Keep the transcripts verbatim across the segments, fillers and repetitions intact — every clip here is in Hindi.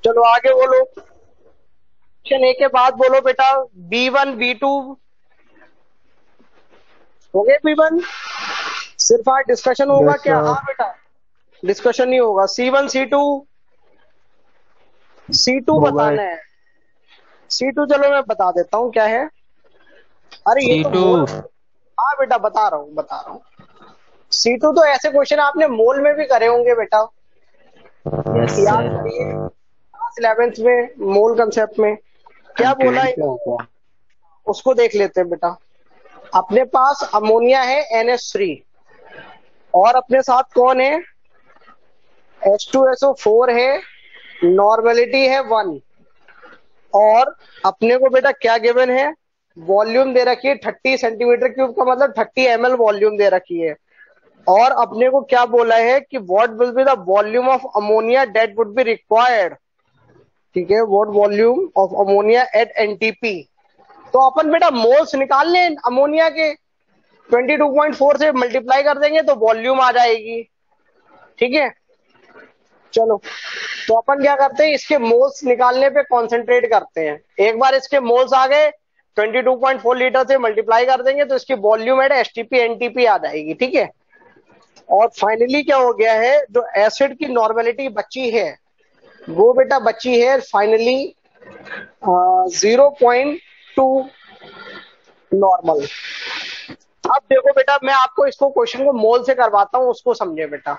चलो आगे बोलो, ऑप्शन ए के बाद बोलो बेटा। बी वन बी टू हो गए। बी वन सिर्फ आज डिस्कशन होगा यस क्या? सर। हाँ बेटा, डिस्कशन नहीं होगा। C one C two C two हो गए। बताना है। सी टू चलो मैं बता देता हूँ क्या है। अरे ये सी तो टू। मोल। हाँ बेटा बता रहा हूँ बता रहा हूँ। सी टू तो ऐसे क्वेश्चन आपने मोल में भी करे होंगे बेटा, यस याद सर। करिए क्लास इलेवेंथ में मोल कंसेप्ट में क्या बोला है, ट्वेल्थ पे होगा। उसको देख लेते हैं बेटा। अपने पास अमोनिया है एन एच थ्री और अपने साथ कौन है, H two S O four है, नॉर्मेलिटी है वन, और अपने को बेटा क्या गिवन है, वॉल्यूम दे रखी है थर्टी सेंटीमीटर क्यूब का मतलब थर्टी एम एल वॉल्यूम दे रखी है। और अपने को क्या बोला है कि what will be the volume of ammonia that would be required. ठीक है, what volume of ammonia at NTP. तो अपन बेटा मोल्स निकाल लें अमोनिया के, ट्वेंटी टू पॉइंट फोर से मल्टीप्लाई कर देंगे तो वॉल्यूम आ जाएगी। ठीक है, चलो तो अपन क्या करते हैं, इसके मोल्स निकालने पे कंसंट्रेट करते हैं। एक बार इसके मोल्स आ गए, twenty two point four litre से मल्टीप्लाई कर देंगे तो इसकी वॉल्यूम एट एसटीपी एनटीपी आ जाएगी। ठीक है, और फाइनली क्या हो गया है, जो एसिड की नॉर्मेलिटी बची है वो बेटा बची है finally zero point two normal. अब देखो बेटा, मैं आपको इसको क्वेश्चन को मोल से करवाता हूं, उसको समझे बेटा।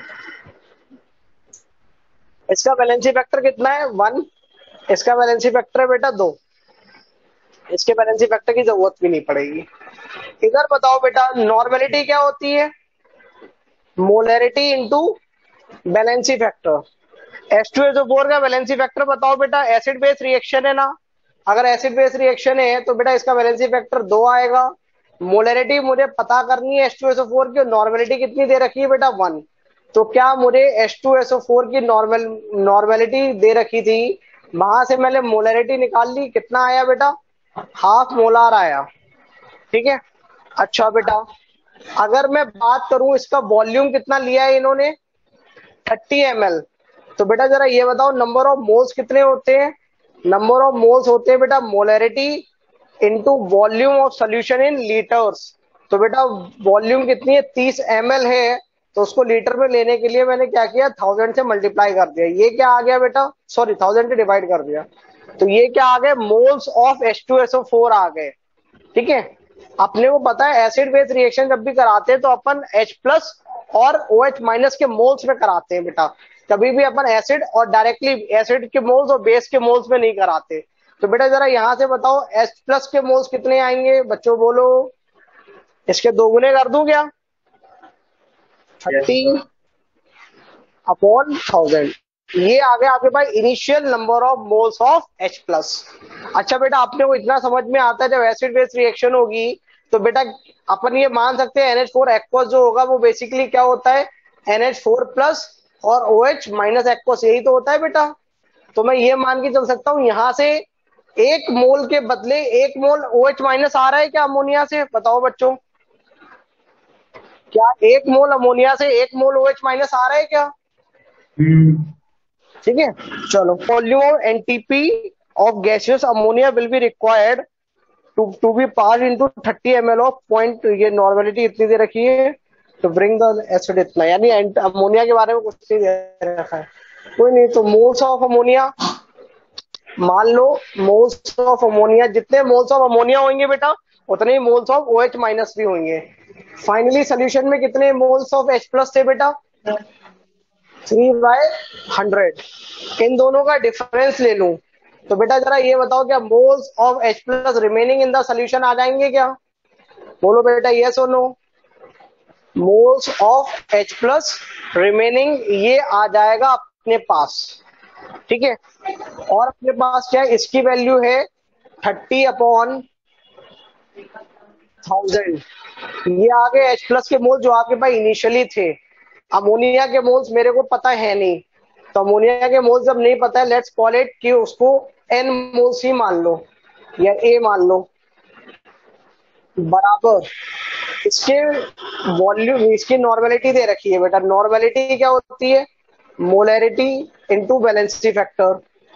इसका वैलेंसी फैक्टर कितना है, वन। इसका वैलेंसी फैक्टर है बेटा दो। इसके वैलेंसी फैक्टर की जरूरत भी नहीं पड़ेगी। इधर बताओ बेटा, नॉर्मेलिटी क्या होती है, molarity into valency factor. H two S O four का वैलेंसी फैक्टर बताओ बेटा, एसिड बेस रिएक्शन है ना, अगर एसिड बेस रिएक्शन है तो बेटा इसका वैलेंसी फैक्टर दो आएगा। मोलैरिटी मुझे पता करनी है H two S O four की, नॉर्मेलिटी कितनी दे रखी है बेटा वन। तो क्या मुझे H two S O four की नॉर्मल नॉर्मेलिटी दे रखी थी, वहां से मैंने मोलैरिटी निकाल ली, कितना आया बेटा, हाफ मोलार आया। ठीक है, अच्छा बेटा अगर मैं बात करूं इसका वॉल्यूम कितना लिया है इन्होंने, थर्टी एम एल। तो बेटा जरा ये बताओ नंबर ऑफ मोल्स कितने होते हैं, नंबर ऑफ मोल्स होते हैं बेटा molarity into volume of solution in litres. तो बेटा वॉल्यूम कितनी है, तीस एम एल है, तो उसको लीटर में लेने के लिए मैंने क्या किया, थाउजेंड से मल्टीप्लाई कर दिया। ये क्या आ गया बेटा, सॉरी थाउजेंड से डिवाइड कर दिया, तो ये क्या आ गए, moles of H two S O four आ गए। ठीक है, अपने को पता है एसिड बेस रिएक्शन जब भी कराते हैं तो अपन H प्लस और OH माइनस के मोल्स में कराते हैं बेटा, कभी भी अपन एसिड और डायरेक्टली एसिड के मोल्स और बेस के मोल्स में नहीं कराते। तो बेटा जरा यहां से बताओ H प्लस के मोल्स कितने आएंगे बच्चों, बोलो। इसके दो गुने कर दूं क्या, थर्टी अपॉन थाउजेंड, ये आ गया आपके पास initial number of moles of H plus. अच्छा बेटा अपने को इतना समझ में आता है, जब एसिड बेस रिएक्शन होगी तो बेटा अपन ये मान सकते हैं एन एच फोर एक्वस जो होगा वो बेसिकली क्या होता है, एन एच फोर प्लस और OH माइनस एक्वस, यही तो होता है बेटा। तो मैं ये मान के चल सकता हूँ यहाँ से एक मोल के बदले एक मोल OH माइनस आ रहा है क्या अमोनिया से, बताओ बच्चों, क्या एक मोल अमोनिया से एक मोल OH माइनस आ रहा है क्या? ठीक है, चलो volume of NTP of gaseous ammonia will be required to to be pass into thirty M L of point, ये नॉर्मेलिटी इतनी दे रखी है, तो ब्रिंग द एसिड इतना, यानी अमोनिया के बारे में कुछ नहीं दे रखा है, कोई नहीं। तो मोल्स ऑफ अमोनिया मान लो, मोल्स ऑफ अमोनिया, जितने मोल्स ऑफ अमोनिया होंगे बेटा उतने ही मोल्स ऑफ OH माइनस भी होंगे। फाइनली सोल्यूशन में कितने मोल्स ऑफ H प्लस थे बेटा, थ्री बाय हंड्रेड। इन दोनों का डिफरेंस ले लूं तो बेटा जरा ये बताओ, क्या moles of H plus remaining in the solution आ जाएंगे क्या, बोलो बेटा यस और no. Moles of H plus remaining ये आ जाएगा अपने पास। ठीक है, और अपने पास क्या है, इसकी वैल्यू है थर्टी अपॉन थाउजेंड। ये आ गए H प्लस के मोल जो आपके पास इनिशियली थे। अमोनिया के मोल्स मेरे को पता है नहीं, तो अमोनिया के मोल्स जब नहीं पता है, लेट्स कॉल इट कि उसको एन मोल्स ही मान लो या ए मान लो, बराबर इसके वॉल्यूम, इसकी नॉर्मेलिटी दे रखी है बेटा। नॉर्मेलिटी क्या होती है, मोलैरिटी इनटू वैलेंसी फैक्टर।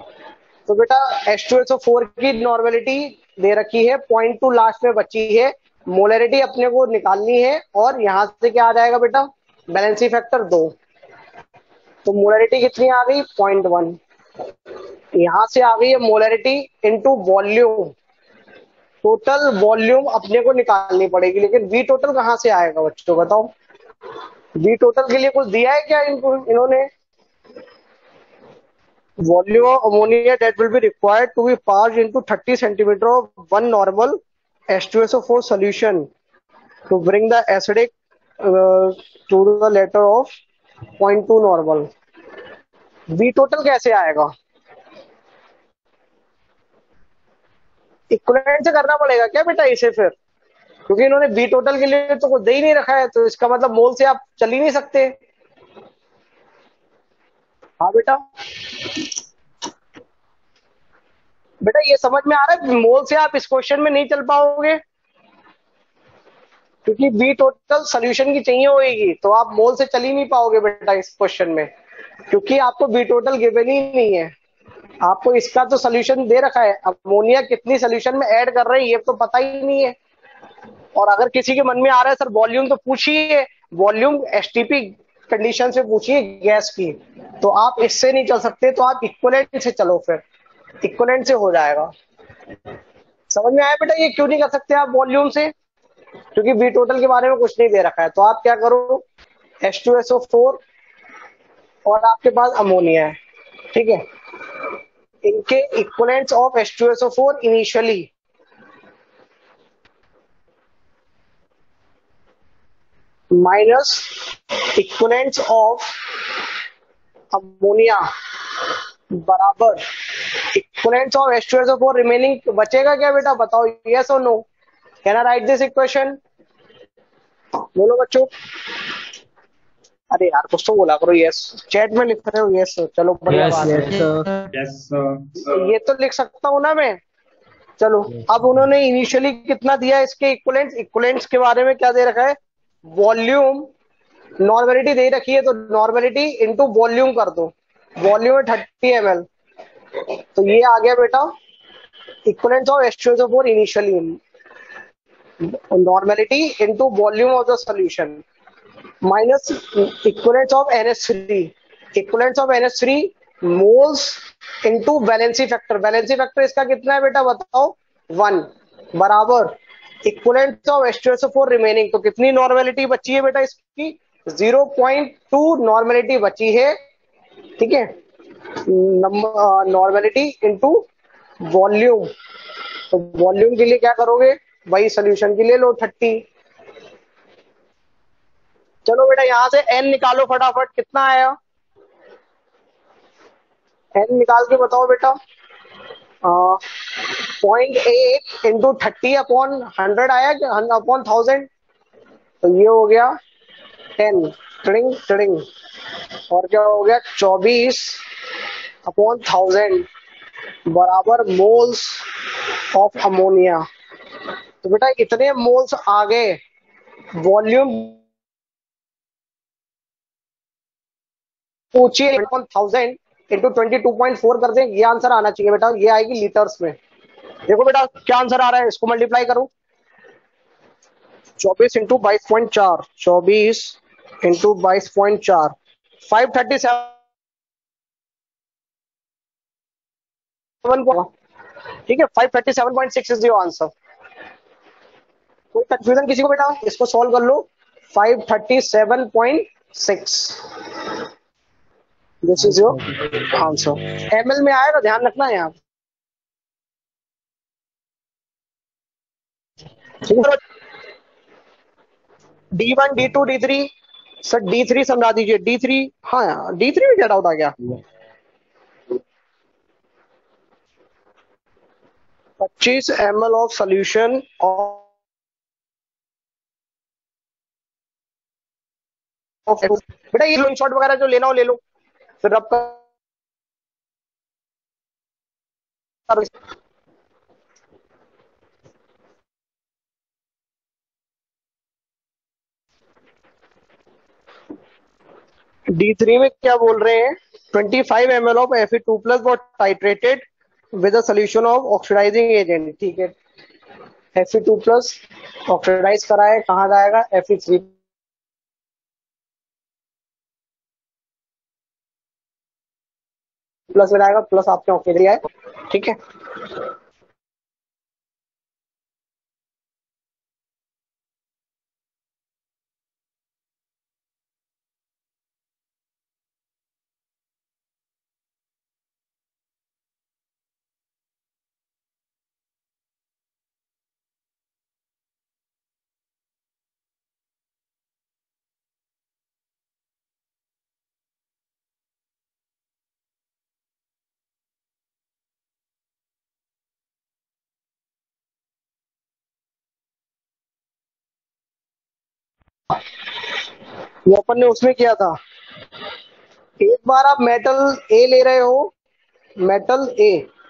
तो बेटा H two S O four की नॉर्मेलिटी दे रखी है, पॉइंट टू लास्ट में बची है, मोलरिटी अपने को निकालनी है, और यहां से क्या आ जाएगा बेटा, बैलेंसी फैक्टर दो। तो मोलरिटी कितनी आ गई, पॉइंट वन। यहां से आ गई है molarity into volume, total volume अपने को निकालनी पड़ेगी, लेकिन वी टोटल कहां से आएगा बच्चों, बताओ। वी टोटल के लिए कुछ दिया है क्या इनको इन्होंने? Volume of ammonia that will be required to be passed into thirty centimeter of one normal H two S O four solution to bring the acidic uh, to the letter of zero point two normal. V total कैसे आएगा? इक्विवेलेंट से करना पड़ेगा क्या बेटा इसे फिर, क्योंकि इन्होंने V total के लिए तो कुछ दे ही नहीं रखा है, तो इसका मतलब मोल से आप चल ही नहीं सकते। हाँ बेटा, बेटा ये समझ में आ रहा है, मोल से आप इस क्वेश्चन में नहीं चल पाओगे, क्योंकि बी टोटल सोल्यूशन की चाहिए होगी, तो आप मोल से चल ही नहीं पाओगे बेटा इस क्वेश्चन में, क्योंकि आपको बी टोटल गिवन ही नहीं है। आपको इसका तो सोल्यूशन दे रखा है, अमोनिया कितनी सोल्यूशन में ऐड कर रहे हैं ये तो पता ही नहीं है। और अगर किसी के मन में आ रहा है सर वॉल्यूम तो पूछिए, वॉल्यूम एसटीपी कंडीशन से पूछिए गैस की, तो आप इससे नहीं चल सकते, तो आप इक्विवेलेंट से चलो, फिर इक्विवेलेंट से हो जाएगा। समझ में आया बेटा ये क्यों नहीं कर सकते आप वॉल्यूम से, क्योंकि बी टोटल के बारे में कुछ नहीं दे रखा है। तो आप क्या करो, H two S O four और आपके पास अमोनिया है, ठीक है, इनके equivalents of H two S O four initially minus equivalents of ammonia बराबर equivalents of H two S O four remaining. बचेगा क्या बेटा, बताओ, यस और no? Can I write this equation? बोलो बच्चों। अरे यार कुछ तो बोला करो, यस। चैट में लिख रहे हो यस, चलो बढ़िया बात है। यस ये तो लिख सकता हूँ ना मैं, चलो। अब उन्होंने इनिशियली कितना दिया इसके इक्विवेलेंट्स, इक्विवेलेंट्स के बारे में क्या दे रखा है, वॉल्यूम नॉर्मेलिटी दे रखी है, तो नॉर्मेलिटी इनटू वॉल्यूम कर दो, वॉल्यूम है थर्टी एम एल, तो ये आ गया बेटा equivalents of H two S O four initially, normality into volume of the solution minus equivalents of N H three, equivalents of N H three moles into valency factor, valency factor इसका कितना है बेटा बताओ, वन, बराबर equivalents of H two S O four remaining. तो कितनी नॉर्मेलिटी बची है बेटा इसकी, ज़ीरो पॉइंट टू नॉर्मेलिटी बची है, ठीक है, नॉर्मेलिटी इनटू वॉल्यूम। तो वॉल्यूम के लिए क्या करोगे, वही सोल्यूशन के लिए लो थर्टी। चलो बेटा यहां से एन निकालो फटाफट, कितना आया, एन निकाल के बताओ बेटा। Point eight into thirty upon hundred आया कि अपॉन थाउजेंड, तो ये हो गया टेन, ट्रिंग ट्रिंग, और क्या हो गया चौबीस अपॉन थाउजेंड बराबर मोल्स ऑफ अमोनिया। तो बेटा इतने मोल्स आ गए, वॉल्यूम पूछिए thousand into twenty two point four कर दें, ये आंसर आना चाहिए बेटा, ये आएगी लीटर्स में। देखो बेटा क्या आंसर आ रहा है, इसको मल्टीप्लाई करो, चौबीस इंटू बाईस पॉइंट चार, चौबीस इंटू बाईस पॉइंट चार, फाइव थर्टी सेवन, ठीक है, five thirty seven point six is your answer. कोई कंफ्यूजन किसी को बेटा, इसको सॉल्व कर लो, five thirty seven point six, this is your answer. ML में आएगा, ध्यान रखना है यहाँ, ठीक है। D one D two D three, sir D three समझा दीजिए, डी थ्री, हाँ डी थ्री में क्या डाउट आ गया, पच्चीस एम एल ऑफ सोल्यूशन बेटा, ये शॉट वगैरह जो लेना हो ले लो, फिर रब कर डी थ्री में क्या बोल रहे हैं, twenty five M L of F E two plus what titrated with a solution of oxidising agent, ठीक है। F E two plus oxidise करा है, कहाँ जाएगा, एफ ई थ्री प्लस में जाएगा, प्लस आपके ऑक्सीजन है, ठीक है। वो अपन ने उसमें किया था, एक बार आप मेटल ए ले रहे हो, मेटल ए,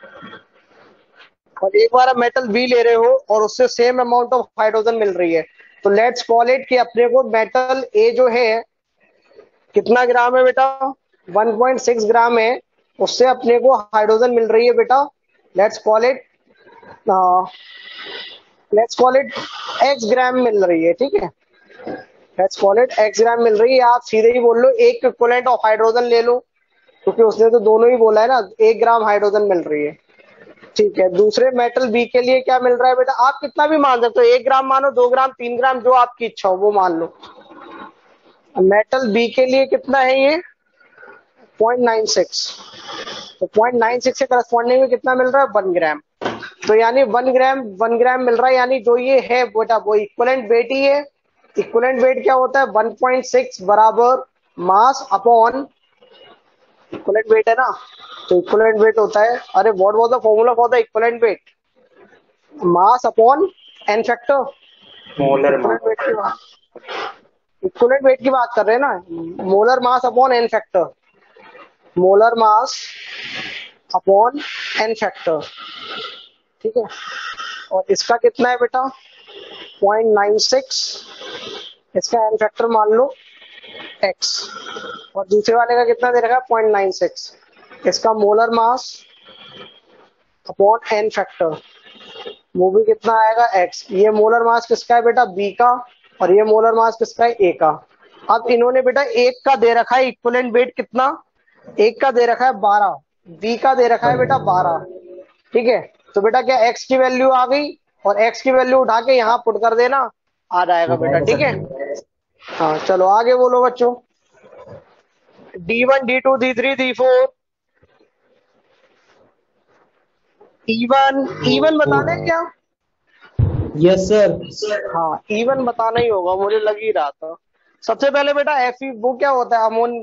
और एक बार आप मेटल बी ले रहे हो और उससे सेम अमाउंट ऑफ हाइड्रोजन मिल रही है, तो लेट्स कॉल इट कि अपने को मेटल ए जो है कितना ग्राम है बेटा, वन पॉइंट सिक्स ग्राम है, उससे अपने को हाइड्रोजन मिल रही है बेटा, let's call it let's call it X gram मिल रही है, ठीक है। Let's call it X gram मिल रही है, आप सीधे ही बोल लो एक इक्विवेलेंट ऑफ हाइड्रोजन ले लो, क्योंकि उसने तो दोनों ही बोला है ना, एक ग्राम हाइड्रोजन मिल रही है, ठीक है। दूसरे मेटल बी के लिए क्या मिल रहा है बेटा, आप कितना भी मान सकते हो, एक ग्राम मानो, दो ग्राम, तीन ग्राम, जो आपकी इच्छा हो वो मान लो। मेटल बी के लिए कितना है ये, पॉइंट नाइन सिक्स, तो पॉइंट नाइन सिक्स से करस्पॉन्डिंग में कितना मिल रहा है, वन ग्राम। तो यानी वन ग्राम वन ग्राम मिल रहा है, यानी जो ये है बेटा वो इक्विवेलेंट वेट ही है। इक्विवेलेंट वेट क्या होता है, वन पॉइंट सिक्स बराबर मास अपॉन, इक्विवेलेंट वेट है ना, तो इक्विवेलेंट वेट होता है, अरे what was the formula for the equivalent weight, mass upon N factor, molar equivalent weight की बात, इक्विवेलेंट वेट की बात कर रहे हैं ना, molar mass upon N factor, molar mass upon N factor, ठीक है। और इसका कितना है बेटा, पॉइंट नाइन सिक्स, इसका एन फैक्टर मान लो x, और दूसरे वाले का कितना दे रखा है, पॉइंट नाइन सिक्स, इसका molar mass upon N factor, वो भी कितना आएगा x। ये मोलर मास किसका है बेटा, b का, और ये मोलर मास किसका है, a का। अब इन्होंने बेटा एक का दे रखा है इक्विवेलेंट वेट कितना, एक का दे रखा है बारह, b का दे रखा है बेटा बारह, ठीक है। तो बेटा क्या x की वैल्यू आ गई, और x की वैल्यू उठा के यहाँ पुट कर देना, आ जाएगा बेटा, ठीक है। हाँ चलो आगे बोलो बच्चों, D one D two D three D four, even even बताना है क्या, यस सर। हाँ इवन बताना ही होगा, मुझे लग ही रहा था। सबसे पहले बेटा एफ वो क्या होता है, अमोन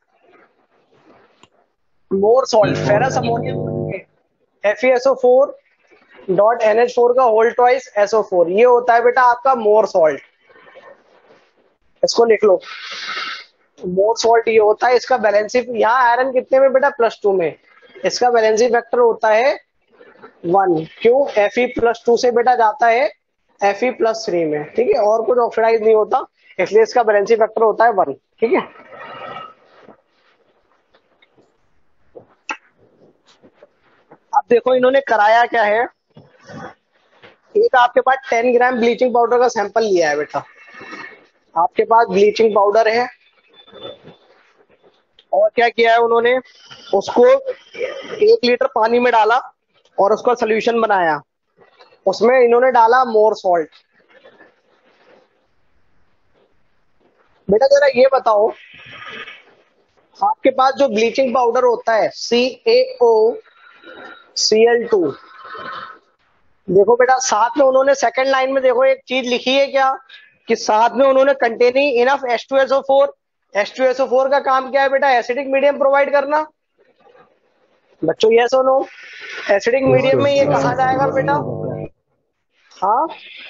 Mohr salt, ferrous ammonium, F E S O four dot N H four का whole twice S O four, ये होता है बेटा आपका मोर सॉल्ट, इसको लिख लो, मोर सॉल्ट ये होता है, इसका बैलेंसी, यहाँ आयरन कितने में बेटा, प्लस टू में, इसका बैलेंसी फैक्टर होता है वन, क्यों, एफ ई प्लस टू से बेटा जाता है एफ ई प्लस थ्री में, ठीक है, और कुछ ऑक्सीडाइज नहीं होता, इसलिए इसका बैलेंसी फैक्टर होता है वन, ठीक है। अब देखो इन्होंने कराया क्या है, एक आपके पास टेन ग्राम ब्लीचिंग पाउडर का सैंपल लिया है बेटा, आपके पास ब्लीचिंग पाउडर है, और क्या किया है उन्होंने, उसको एक लीटर पानी में डाला और उसका सोल्यूशन बनाया, उसमें इन्होंने डाला मोर सॉल्ट। बेटा जरा ये बताओ, आपके पास जो ब्लीचिंग पाउडर होता है सी ए ओ सी एल टू, देखो बेटा साथ में उन्होंने सेकंड लाइन में देखो एक चीज लिखी है क्या, कि साथ में उन्होंने containing enough H two S O four, H two S O four का काम क्या है बेटा, एसिडिक मीडियम प्रोवाइड करना, बच्चों ये सुनो, एसिडिक मीडियम में ये कहा जाएगा बेटा, हाँ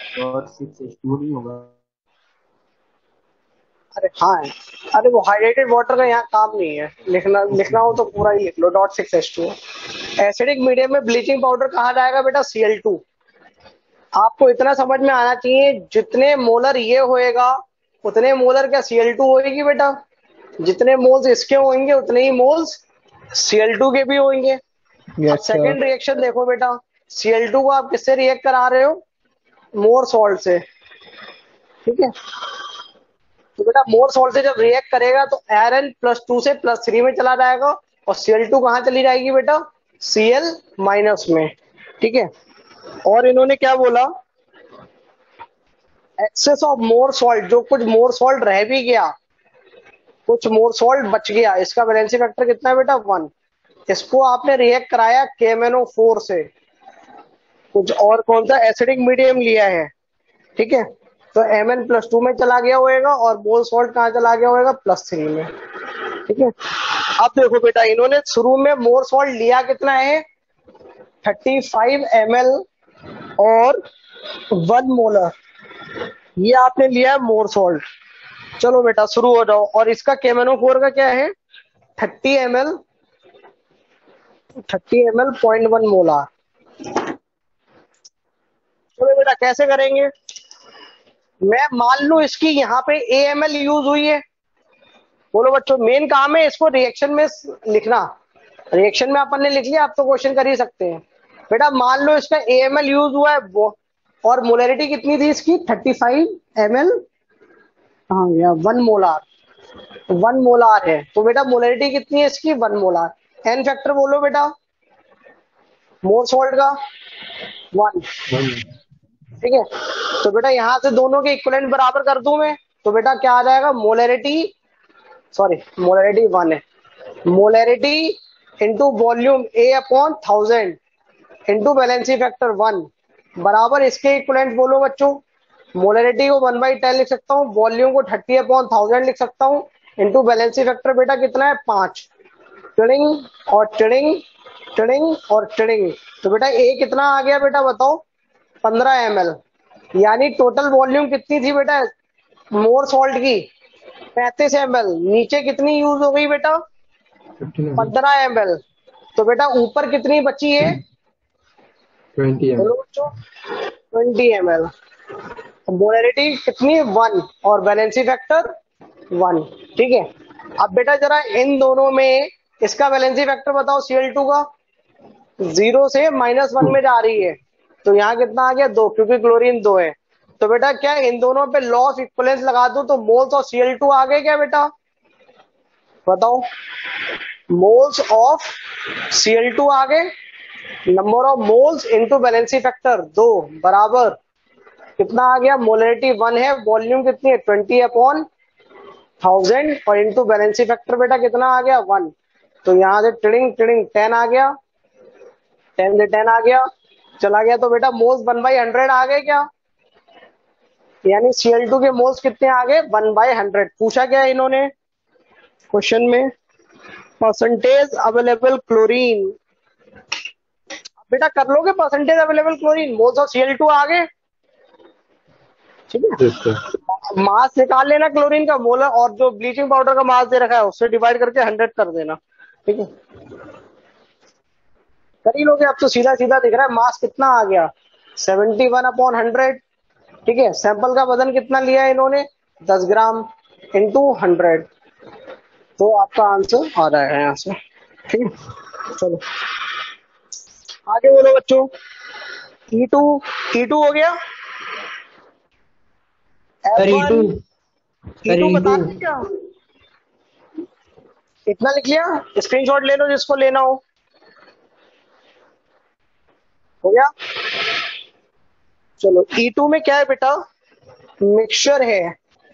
अरे हाँ, अरे वो हाइड्रेटेड वाटर का यहाँ काम नहीं है, लिखना लिखना हो तो पूरा ही लिख लो, dot six H two. Acidic medium में ब्लीचिंग पाउडर कहा जाएगा बेटा सी एल टू। आपको इतना समझ में आना चाहिए, जितने मोलर ये होएगा उतने मोलर क्या सी एल टू होएगी बेटा, जितने मोल्स इसके होंगे उतने ही मोल्स सी एल टू के भी होंगे, अब यस सर। सेकेंड रिएक्शन देखो बेटा, सी एल टू को आप किससे रिएक्ट करा रहे हो? मोर सॉल्ट से, ठीक है। तो बेटा मोर सॉल्ट से जब रिएक्ट करेगा तो आयरन प्लस टू से प्लस थ्री में चला जाएगा और सी एल टू कहाँ चली जाएगी बेटा? सी एल माइनस में, ठीक है। और इन्होंने क्या बोला, एक्सेस ऑफ मोर सॉल्ट, जो कुछ मोर सॉल्ट रह भी गया, कुछ मोर सॉल्ट बच गया, इसका वैलेंसी फैक्टर कितना है बेटा? वन। इसको आपने रिएक्ट कराया के एम एन ओ फोर से, कुछ और कौन सा एसिडिक मीडियम लिया है, ठीक है। तो एम एन प्लस टू में चला गया होएगा और मोल सॉल्ट कहाँ चला गया होएगा? प्लस थ्री में, ठीक है। अब देखो बेटा, इन्होंने शुरू में मोर सॉल्ट लिया कितना है? थर्टी फाइव एम एल और वन मोलर, ये आपने लिया है मोर सॉल्ट। चलो बेटा शुरू हो जाओ। और इसका के एम एन ओ फोर का क्या है? Thirty M L, thirty M L point one molar. चलो बेटा कैसे करेंगे? मैं मान लू इसकी यहाँ पे ए एम एल यूज हुई है। बोलो बच्चों, मेन काम है इसको रिएक्शन में लिखना। रिएक्शन में अपन ने लिख लिया, आप तो क्वेश्चन कर ही सकते हैं। बेटा मान लो इसका ए एम एल यूज हुआ है वो, और मोलरिटी कितनी थी इसकी? थर्टी फाइव एम एल, हाँ या वन मोलार, वन मोलार है। तो बेटा मोलरिटी कितनी है इसकी? One molar. एन फैक्टर बोलो बेटा मोर सॉल्ट का, वन, ठीक है। तो बेटा यहां से दोनों के इक्वलेंट बराबर कर दूं मैं, तो बेटा क्या आ जाएगा? मोलरिटी, सॉरी मोलरिटी वन है, molarity into volume A upon thousand into valency factor one बराबर इसके इक्वलेंट बोलो बच्चों। मोलरिटी को वन बाई टेन लिख सकता हूँ, वॉल्यूम को थर्टी अपॉन थाउजेंड लिख सकता हूँ, इंटू वैलेंसी फैक्टर बेटा कितना है? पांच। टिडिंग और टिडिंग, टिडिंग और टिडिंग। तो बेटा ए कितना आ गया बेटा बताओ? पंद्रह एम एल। यानी टोटल वॉल्यूम कितनी थी बेटा मोर सॉल्ट की? पैंतीस एम एल। नीचे कितनी यूज हो गई बेटा? पंद्रह एम एल। तो बेटा ऊपर कितनी बची है? ट्वेंटी एम बोलो बच्चों, ट्वेंटी एम एल। मोलरिटी कितनी? वन, और वैलेंसी फैक्टर वन, ठीक है। अब बेटा जरा इन दोनों में इसका वैलेंसी फैक्टर बताओ सी एल टू का। जीरो से माइनस वन में जा रही है, तो यहाँ कितना आ गया? दो, क्योंकि क्लोरीन दो है। तो बेटा क्या इन दोनों पे लॉ ऑफ इक्वलेंस लगा दूं तो moles of C L two आ गए क्या बेटा? बताओ, moles of C L two आ गए, number of moles into valency factor दो बराबर कितना आ गया? मोलरिटी वन है, वॉल्यूम कितनी है? ट्वेंटी अपॉन थाउजेंड, और इनटू वैलेंसी फैक्टर बेटा कितना आ गया? वन। तो यहां से टिडिंग टिडिंग टेन आ गया, टेन से टेन आ गया, चला गया। तो बेटा मोल्स वन बाई हंड्रेड आ गए क्या? यानी सी एल टू के मोल्स कितने आ गए? One by hundred. पूछा क्या इन्होंने क्वेश्चन में? Percentage available chlorine. बेटा कर लोगे percentage available chlorine, moles of C L two आ गए, ठीक है। मास निकाल लेना क्लोरीन का मोलर, और जो ब्लीचिंग पाउडर का मास दे रखा है उससे डिवाइड करके हंड्रेड कर देना, ठीक है। कर ही लोगे, अब तो सीधा सीधा दिख रहा है मास कितना आ गया? सेवेंटी वन अपॉन हंड्रेड, ठीक है। सैंपल का वजन कितना लिया है इन्होंने? दस ग्राम इंटू हंड्रेड, तो आपका आंसर आ रहा है यहाँ से, ठीक है। चलो आगे बोलो बच्चों। ई टू, ई टू हो गया। Sir E two, E two बता दें क्या? इतना लिख लिया, स्क्रीनशॉट ले लो जिसको लेना हो। हो गया? चलो ई टू में क्या है बेटा? मिक्सचर है।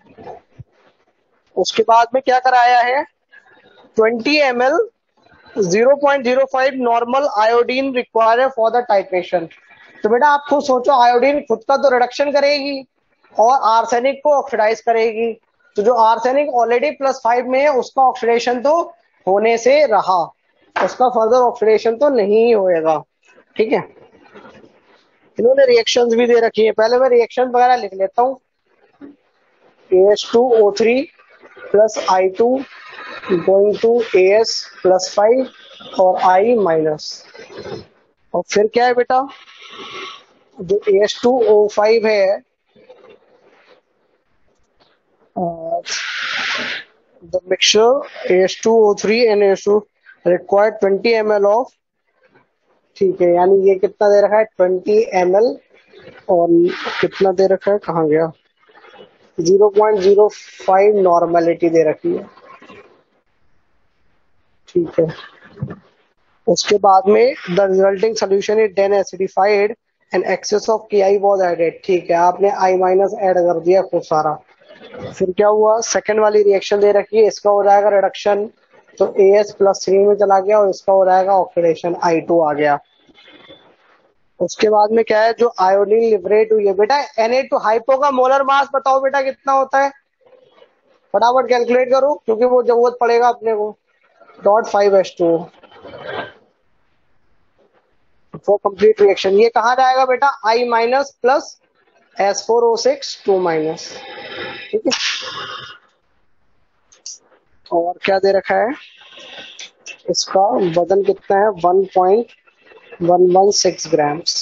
उसके बाद में क्या कराया है? Twenty M L, zero point zero five normal iodine required for the titration. तो बेटा आप खुद सोचो, आयोडीन खुद का तो रिडक्शन करेगी और आर्सेनिक को ऑक्सीडाइज करेगी। तो जो आर्सेनिक ऑलरेडी प्लस फाइव में है उसका ऑक्सीडेशन तो होने से रहा, उसका फर्दर ऑक्सीडेशन तो नहीं होएगा, ठीक है। इन्होंने रिएक्शंस भी दे रखी है, पहले मैं रिएक्शन वगैरह लिख लेता हूँ। A H two O three plus I two going to A S plus five और आई माइनस, और फिर क्या है बेटा? जो A H two O five है, the mixture A H two O three and A H two required twenty milliliters of ठीक है, यानी ये कितना दे रखा है ट्वेंटी एम एल और कितना दे रखा है, कहाँ गया, zero point zero five normality दे रखी है। ठीक है, उसके बाद में the resulting solution is then acidified and excess of K I was added. ठीक है, आपने आई माइनस ऐड कर दिया खूब सारा। फिर क्या हुआ, सेकंड वाली रिएक्शन दे रखी है, इसका हो जाएगा रिडक्शन, तो ए एस प्लस थ्री में चला गया और इसका हो जाएगा ऑक्सीडेशन, आई टू आ गया। उसके बाद में क्या है, जो आयोडीन लिबरेट हुई है बेटा, एन ए टू हाइपो का मोलर मास बताओ बेटा कितना होता है, फटाफट कैलकुलेट करो क्योंकि वो जरूरत पड़ेगा अपने को। Dot five H two for complete reaction. ये कहा जाएगा बेटा I minus plus S four O six two minus. ठीक है, और क्या दे रखा है, इसका वजन कितना है, one point one one six grams.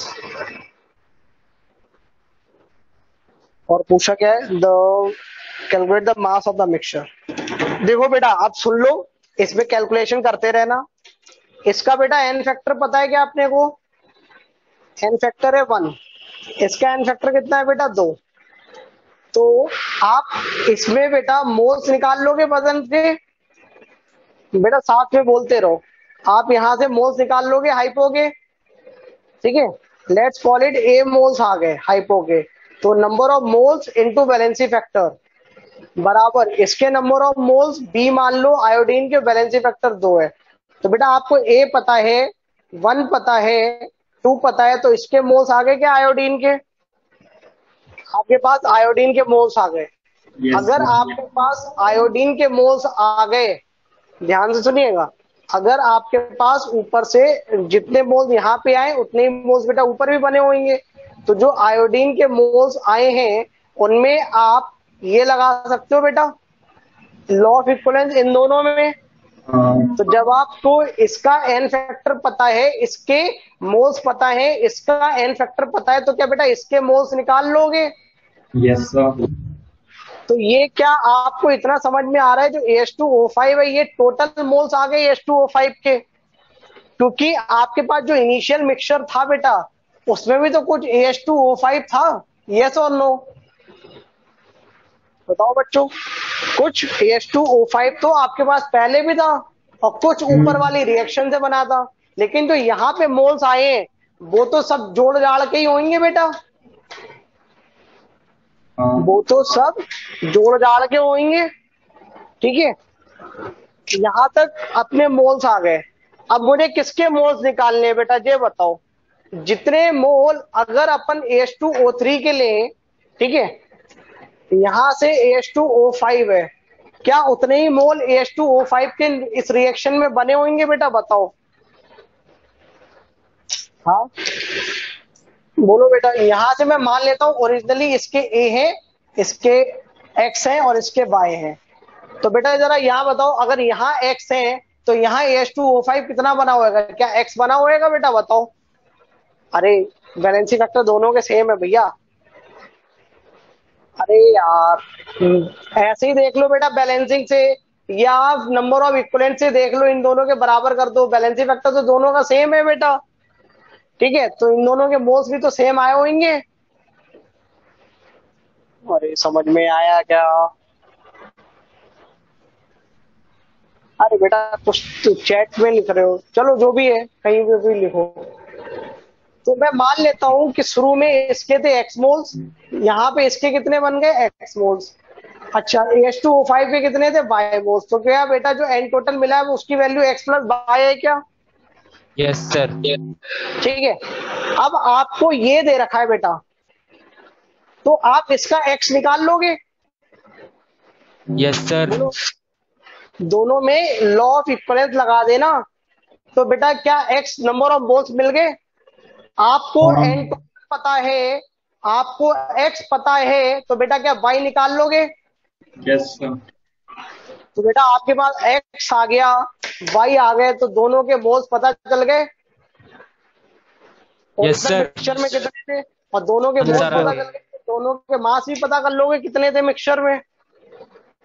और पूछा क्या है, the calculate the mass of the mixture. देखो बेटा आप सुन लो, इसमें कैलकुलेशन करते रहना। इसका बेटा एन फैक्टर पता है क्या आपने को, एन फैक्टर है वन, इसका एन फैक्टर कितना है बेटा दो। तो आप इसमें बेटा मोल्स निकाल लोगे वजन के, बेटा साथ में बोलते रहो, आप यहां से मोल्स निकाल लोगे हाइपो के। ठीक है, let's call it A moles आ गए हाइपो के, तो number of moles into valency factor बराबर इसके नंबर ऑफ मोल्स बी मान लो, आयोडीन के वैलेंसी फैक्टर दो है। तो बेटा आपको ए पता है, वन पता है, टू पता है, तो इसके मोल्स आ गए क्या आयोडीन के, आपके पास आयोडीन के मोल्स आ गए। yes, अगर आपके पास आयोडीन के मोल्स आ गए, ध्यान से सुनिएगा, अगर आपके पास ऊपर से जितने मोल्स यहाँ पे आए उतने ही मोल्स बेटा ऊपर भी बने होंगे, तो जो आयोडीन के मोल्स आए हैं उनमें आप ये लगा सकते हो बेटा लॉ ऑफ इक्विवेलेंस इन दोनों में। तो जब आपको इसका एन फैक्टर पता है, इसके मोल्स पता है, इसका एन फैक्टर पता है, तो क्या बेटा इसके मोल्स निकाल लोगे। Yes sir. तो ये क्या आपको इतना समझ में आ रहा है, जो A H two O five है ये टोटल मोल्स आ गए A H two O five के, क्योंकि आपके पास जो इनिशियल मिक्सचर था बेटा उसमें भी तो कुछ A H two O five था, यस और नो बताओ बच्चों। कुछ A H two O five तो आपके पास पहले भी था और कुछ ऊपर वाली रिएक्शन से बना था, लेकिन जो यहाँ पे मोल्स आए हैं वो तो सब जोड़ जाड़ के ही होंगे बेटा, वो तो सब जोड़ जाड़ के होंगे। ठीक है, यहां तक अपने मोल्स आ गए। अब मुझे किसके मोल्स निकालने हैं बेटा ये बताओ। जितने मोल अगर अपन A H two O three के लें, ठीक है, यहां से A H two O five है, क्या उतने ही mole A H two O five के इस रिएक्शन में बने होंगे बेटा बताओ। हाँ बोलो बेटा। यहां से मैं मान लेता हूं ओरिजिनली इसके ए है, इसके एक्स है और इसके वाई है, तो बेटा जरा यहाँ बताओ अगर यहाँ एक्स है तो यहाँ A H two O five कितना बना होगा, क्या एक्स बना होगा बेटा बताओ। अरे वैलेंसी फैक्टर दोनों के सेम है भैया। अरे यार ऐसे ही देख लो बेटा बैलेंसिंग से, या नंबर ऑफ इक्विवेलेंट से देख लो, इन दोनों के बराबर कर दो, बैलेंसिंग फैक्टर तो दोनों का सेम है बेटा। ठीक है, तो इन दोनों के मोल्स भी तो सेम आए होंगे। अरे समझ में आया क्या। अरे बेटा कुछ तो चैट में लिख रहे हो, चलो जो भी है कहीं पे भी लिखो। तो मैं मान लेता हूं कि शुरू में इसके थे एक्स मोल्स, यहाँ पे इसके कितने बन गए एक्स मोल्स। अच्छा A H two O five के कितने थे वाई मोल्स, तो क्या बेटा जो एन टोटल मिला है वो उसकी वैल्यू एक्स प्लस वाई है क्या। Yes sir. ठीक है, अब आपको ये दे रखा है बेटा, तो आप इसका एक्स निकाल लोगे। Yes sir. दोनों में लॉ ऑफ इक्विवेलेंस लगा देना, तो बेटा क्या एक्स नंबर ऑफ मोल्स मिल गए आपको। एन टोटल पता है, आपको एक्स पता है, तो बेटा क्या वाई निकाल लोगे। Yes sir. तो बेटा आपके पास एक्स आ गया, वाई आ गए, तो दोनों के मोल्स पता चल गए। Yes sir. मिक्सचर में कितने थे और दोनों के मोल्स पता चल गए, दोनों के मास भी पता कर लोगे कितने थे मिक्सचर में।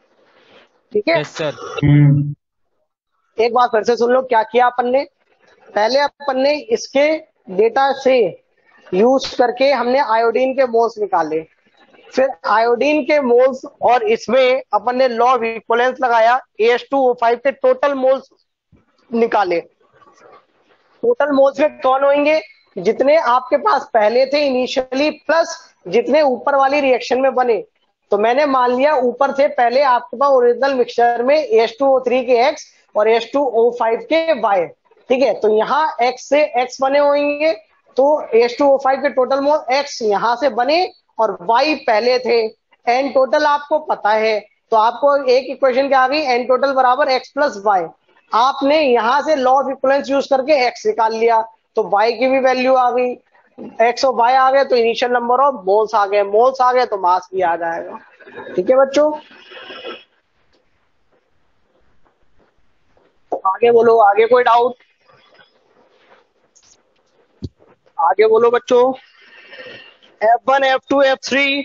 ठीक है यस सर। एक बार फिर से सुन लो क्या किया अपन ने। पहले अपन ने इसके डेटा से यूज करके हमने आयोडीन के मोल्स निकाले, फिर आयोडीन के मोल्स और इसमें अपन ने लॉ ऑफ इक्विवेलेंस लगाया, A H two O five के टोटल मोल्स निकाले। टोटल मोल्स में कौन होंगे? जितने आपके पास पहले थे इनिशियली प्लस जितने ऊपर वाली रिएक्शन में बने। तो मैंने मान लिया ऊपर से पहले आपके पास ओरिजिनल मिक्सचर में A H two O three के X और A H two O five के Y, ठीक है। तो यहाँ X से X बने होंगे, तो A H two O five के टोटल मोल X यहाँ से बने और Y पहले थे। एन टोटल आपको पता है, तो आपको एक इक्वेशन क्या आ गई, एन टोटल बराबर X प्लस वाई। आपने यहां से लॉ ऑफ इक्विवेलेंस यूज करके X निकाल लिया, तो Y की भी वैल्यू आ गई, X और Y आ गए तो इनिशियल नंबर ऑफ मोल्स आ गए, मोल्स आ गए तो मास भी आ जाएगा। ठीक है बच्चों, आगे बोलो, आगे कोई डाउट? आगे बोलो बच्चों। F one, F two, F three,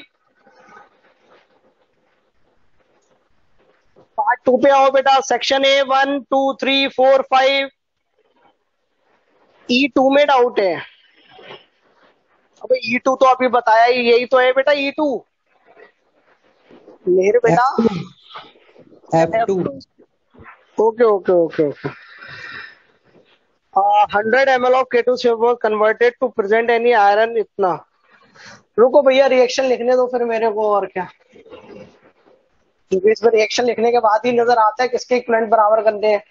part two पे आओ बेटा। Section A one two three four five, E two में डाउट है। अबे ई टू तो अभी बताया ही, यही तो है बेटा ई टू। मेरे बेटा F two. Okay okay okay okay. Hundred M L of K two converted to present any iron इतना। रुको भैया रिएक्शन लिखने दो फिर मेरे को, और क्या, क्योंकि इस पर रिएक्शन लिखने के बाद ही नजर आता है किसके इक्विवेलेंट बराबर करने हैं।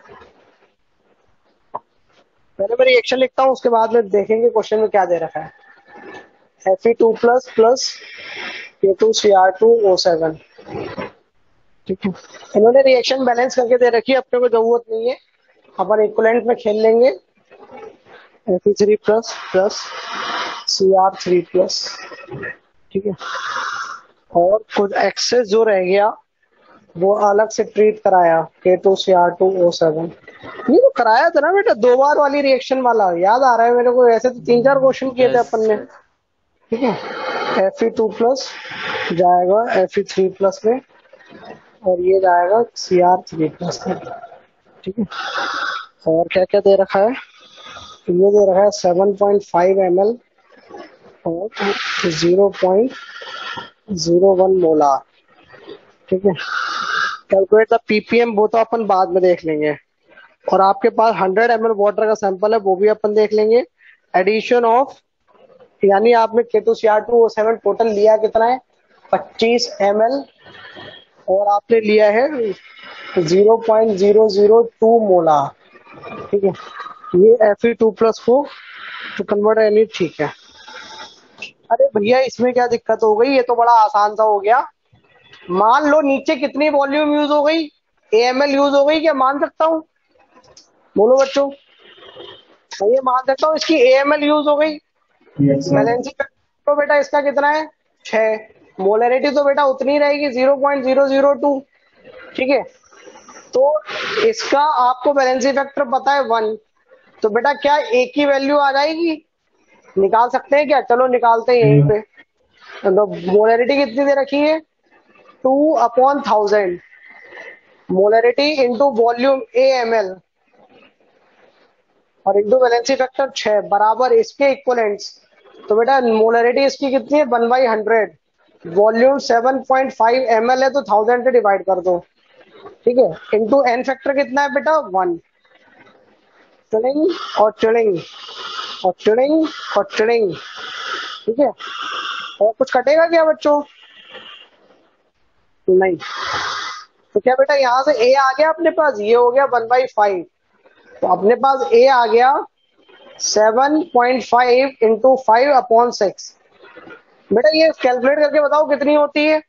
पहले मैं रिएक्शन लिखता हूँ, उसके बाद में देखेंगे क्वेश्चन में क्या दे रखा है। F E two plus plus K two C R two O seven, ठीक है। इन्होंने रिएक्शन बैलेंस करके दे रखी है, अपने को जरूरत नहीं है, अपन इक्विवेलेंट में खेल लेंगे। F E three plus plus C R three plus, ठीक है। और कुछ एक्सेस जो रह गया वो अलग से ट्रीट कराया, K two C R two O seven. ये तो कराया था ना बेटा, दो बार वाली रिएक्शन वाला, याद आ रहा है मेरे को। ऐसे तो तीन चार क्वेश्चन किए थे अपन ने, ठीक है। एफ ई टू प्लस जाएगा एफ ई थ्री प्लस में, और ये जाएगा सी आर थ्री प्लस में, ठीक है। और क्या क्या दे रखा है, ये दे रखा है seven point five M L और zero point zero one molar, ठीक है। कैलकुलेट द पीपीएम, वो तो अपन बाद में देख लेंगे। और आपके पास हंड्रेड एम एल वाटर का सैंपल है, वो भी अपन देख लेंगे। एडिशन ऑफ, यानी आपने K two C R two O seven total लिया कितना है, पच्चीस एम एल, और आपने लिया है zero point zero zero two molar, ठीक है। ये एफ ई टू प्लस को तो कन्वर्ट यानी, ठीक है। अरे भैया इसमें क्या दिक्कत हो गई, ये तो बड़ा आसान सा हो गया। मान लो नीचे कितनी वॉल्यूम यूज हो गई, ए एम एल यूज हो गई, क्या मान सकता हूँ? बोलो बच्चों, ये मान सकता हूँ इसकी ए एम एल यूज हो गई। बैलेंसिंग तो बेटा इसका कितना है, छह। मोलरिटी तो बेटा उतनी रहेगी, zero point zero zero two, ठीक है। तो इसका आपको बैलेंसिंग फैक्टर पता है वन, तो बेटा क्या एक ही वैल्यू आ जाएगी? निकाल सकते हैं क्या? चलो निकालते हैं यहीं पे। तो मोलरिटी कितनी दे रखी है, two upon thousand, molarity into volume A M L और इंटू बैलेंसिंग फैक्टर छह बराबर इसके इक्वलेंट्स। तो बेटा मोलरिटी इसकी कितनी है, one by hundred, volume seven point five M L है, तो थाउजेंड से डिवाइड कर दो, ठीक है। इंटू एन फैक्टर कितना है बेटा, वन। चलिंग और चलिंग और चलिंग और चलिंग, ठीक है। और कुछ कटेगा क्या बच्चों? नहीं। तो क्या बेटा यहाँ से ए आ गया अपने पास, ये हो गया वन बाई फाइव, तो अपने पास ए आ गया seven point five into five upon six. बेटा ये कैलकुलेट करके बताओ कितनी होती है,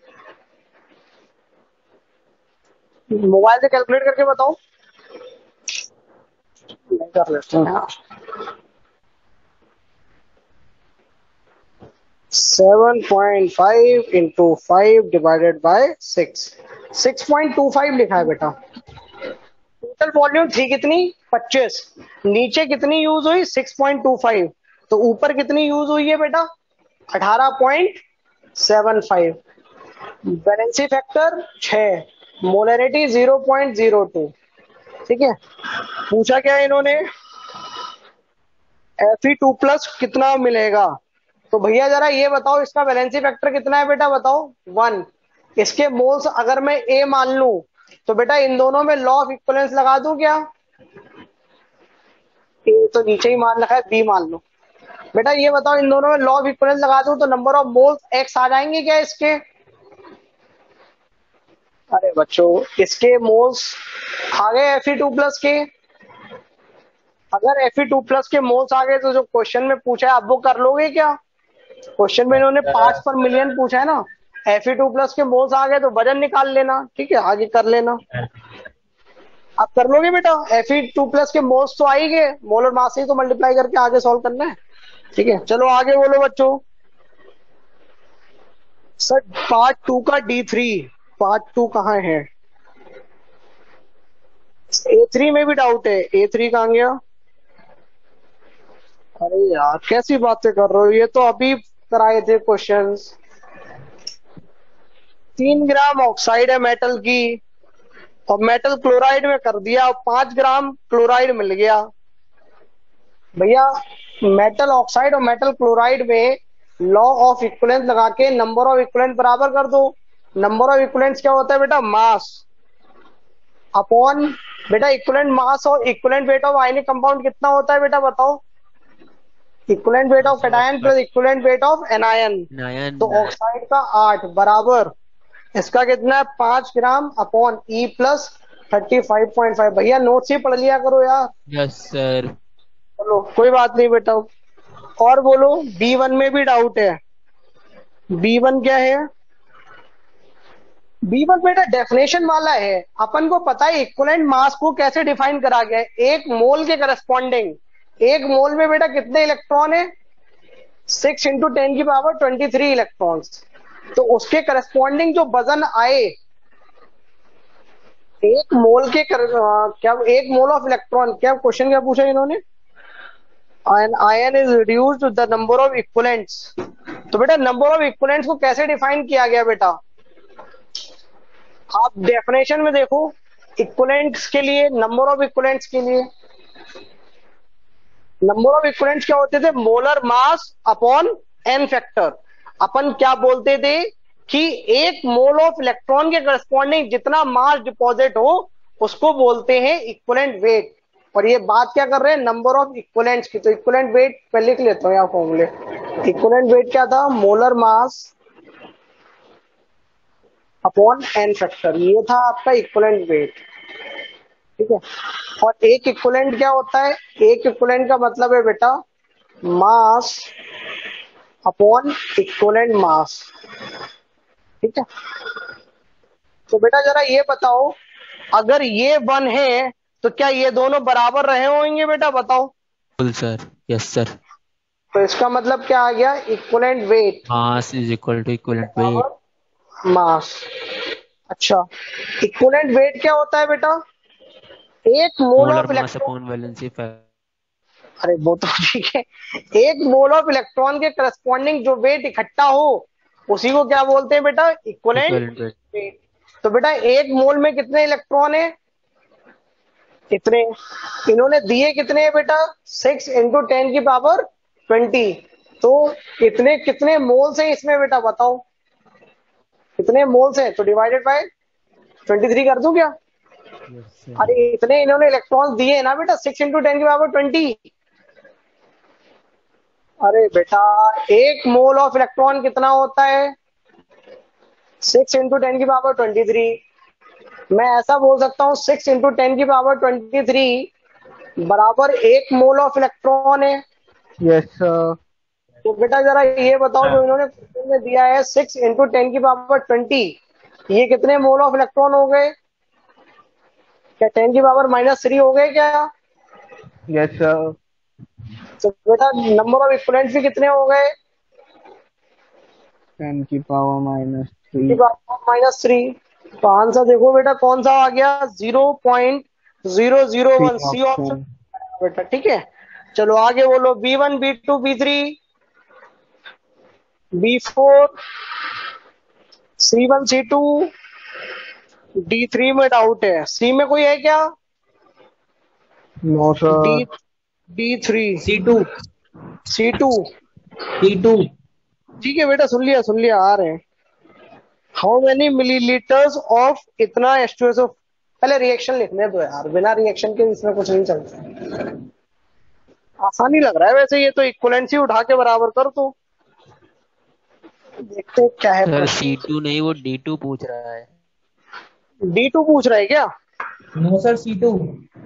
मोबाइल से कैलकुलेट करके बताओ। कर लेते हैं, seven point five into five divided by six, six point two five लिखा है बेटा। टोटल वॉल्यूम थी कितनी, पच्चीस, नीचे कितनी यूज हुई, सिक्स पॉइंट टू फाइव, तो ऊपर कितनी यूज हुई है बेटा, अठारह point seven five. Valency factor छह, molarity zero point zero two, ठीक है। पूछा क्या है इन्होंने, एफ ई टू प्लस कितना मिलेगा? तो भैया जरा ये बताओ, इसका वैलेंसी फैक्टर कितना है बेटा, बताओ। वन। इसके मोल्स अगर मैं ए मान लूं, तो बेटा इन दोनों में लॉ ऑफ इक्वलेंस लगा दूं क्या? ए तो नीचे ही मान रखा है, बी मान लो। बेटा ये बताओ, इन दोनों में लॉ ऑफ इक्वलेंस लगा दूं तो नंबर ऑफ मोल्स एक्स आ जाएंगे क्या इसके? अरे बच्चों, इसके मोल्स आ गए एफ ई टू प्लस के। अगर एफ ई टू प्लस के मोल्स आ गए तो जो क्वेश्चन में पूछा है आप वो कर लोगे क्या? क्वेश्चन में इन्होंने पांच पर मिलियन पूछा है ना। एफ ई टू प्लस के मोल्स आ गए तो वजन निकाल लेना, ठीक है, आगे कर लेना। आप कर लोगे बेटा? एफ ई टू प्लस के मोल्स तो आ ही गए, मोलर मास से ही तो मल्टीप्लाई करके आगे सॉल्व करना है। ठीक है, चलो आगे बोलो बच्चों। सर पार्ट टू का डी थ्री, पार्ट टू कहाँ है? ए थ्री में भी डाउट है, ए थ्री कहाँ गया? अरे यार कैसी बातें कर रहे हो, ये तो अभी कराए थे क्वेश्चंस। तीन ग्राम ऑक्साइड है मेटल की, और मेटल क्लोराइड में कर दिया, पांच ग्राम क्लोराइड मिल गया। भैया मेटल ऑक्साइड और मेटल क्लोराइड में लॉ ऑफ इक्विवेलेंस लगा के नंबर ऑफ इक्विवेलेंट बराबर कर दो। नंबर ऑफ इक्विवेलेंट्स क्या होता है बेटा? मास अपॉन बेटा इक्विवेलेंट मास, और equivalent weight of ionic compound कितना होता है बेटा, बताओ? Equivalent weight of cation plus equivalent weight of anion. तो ऑक्साइड का आठ बराबर इसका कितना है? पांच gram upon E plus thirty five point five. भैया नोट्स ही पढ़ लिया करो यार। Yes sir. चलो कोई बात नहीं बेटा। और बोलो, बी वन में भी डाउट है। बी वन क्या है? बी वन बेटा डेफिनेशन वाला है, अपन को पता है इक्विवेलेंट मास को कैसे डिफाइन करा गया है। एक मोल के करस्पॉन्डिंग, एक मोल में बेटा कितने इलेक्ट्रॉन है? सिक्स इंटू टेन की पावर ट्वेंटी थ्री इलेक्ट्रॉन्स। तो उसके करस्पॉन्डिंग जो वजन आए, एक मोल के कर, आ, क्या एक मोल ऑफ इलेक्ट्रॉन, क्या क्वेश्चन क्या पूछा इन्होंने? an ion is reduced to the number of equivalents। तो बेटा नंबर ऑफ इक्विवेलेंट्स को कैसे डिफाइन किया गया बेटा? आप डेफिनेशन में देखो, इक्विवेलेंट्स के लिए, नंबर ऑफ इक्विवेलेंट्स के लिए नंबर ऑफ इक्विवेलेंट्स क्या होते थे? Molar mass upon N factor. अपन क्या बोलते थे कि एक मोल ऑफ इलेक्ट्रॉन के करस्पॉन्डिंग जितना मास डिपॉजिट हो उसको बोलते हैं इक्विवेलेंट वेट। और ये बात क्या कर रहे हैं? नंबर ऑफ इक्विवेलेंट्स की। तो इक्विवेलेंट वेट पहले लिख लेता हूं यहाँ फॉर्मूले। इक्विवेलेंट वेट क्या था? Molar mass upon N factor, ये था आपका इक्विवेलेंट वेट। ठीक है, और एक इक्विवेलेंट क्या होता है? एक इक्विवेलेंट का मतलब है बेटा मास अपॉन इक्विवेलेंट मास। ठीक है, तो बेटा जरा ये बताओ, अगर ये वन है तो क्या ये दोनों बराबर रहे होंगे बेटा, बताओ? बिल्कुल सर, यस सर। तो इसका मतलब क्या आ गया? Equivalent weight mass is equal to equivalent weight. Mass. अच्छा, इक्विवेलेंट वेट क्या होता है बेटा? एक mole molar of mass electron, upon valency factor. अरे वो तो ठीक है, एक मोल ऑफ इलेक्ट्रॉन के करस्पॉन्डिंग जो वेट इकट्ठा हो उसी को क्या बोलते हैं बेटा? Equivalent weight. तो बेटा एक मोल में कितने इलेक्ट्रॉन है? इतने। इन्होंने दिए कितने हैं बेटा? सिक्स इंटू टेन की पावर ट्वेंटी। तो इतने कितने मोल्स हैं इसमें बेटा, बताओ? कितने मोल्स हैं? तो डिवाइडेड बाय ट्वेंटी थ्री कर दूं क्या? yes, अरे इतने इन्होंने इलेक्ट्रॉन्स दिए ना बेटा, सिक्स इंटू टेन की पावर ट्वेंटी। अरे बेटा एक मोल ऑफ इलेक्ट्रॉन कितना होता है? सिक्स इंटू टेन की पावर ट्वेंटी थ्री। मैं ऐसा बोल सकता हूँ सिक्स इंटू टेन की पावर ट्वेंटी थ्री बराबर एक मोल ऑफ इलेक्ट्रॉन है। Yes sir. तो बेटा जरा ये बताओ, जो इन्होंने क्वेश्चन में दिया है सिक्स इंटू टेन की पावर ट्वेंटी, ये कितने मोल ऑफ इलेक्ट्रॉन हो गए? क्या टेन की पावर माइनस थ्री हो गए क्या? Yes sir. तो बेटा नंबर ऑफ इक्विवेलेंट्स भी कितने हो गए? टेन की पावर माइनस की थ्री। Power minus three. तो आंसर देखो बेटा कौन सा आ गया? Zero point zero zero one, C option बेटा। ठीक है, चलो आगे बोलो। B one, B two, B three, B four, C one, C two, D three में डाउट है। सी में कोई है क्या? No sir. D D three C two C two C two ठीक है बेटा, सुन लिया सुन लिया, आ रहे हैं। हाउ मेनी मिलीलीटर्स ऑफ इतना एच टू एस ओ, पहले रिएक्शन लिखने दो यार, बिना रिएक्शन के इसमें कुछ नहीं चलता। आसानी लग रहा है वैसे ये तो, इक्वलेंसी उठा के बराबर कर तो देखते हैं क्या है सर। प्रश्न। सी टू नहीं, वो डी टू पूछ रहा है। डी टू पूछ रहा है क्या? No sir, C two.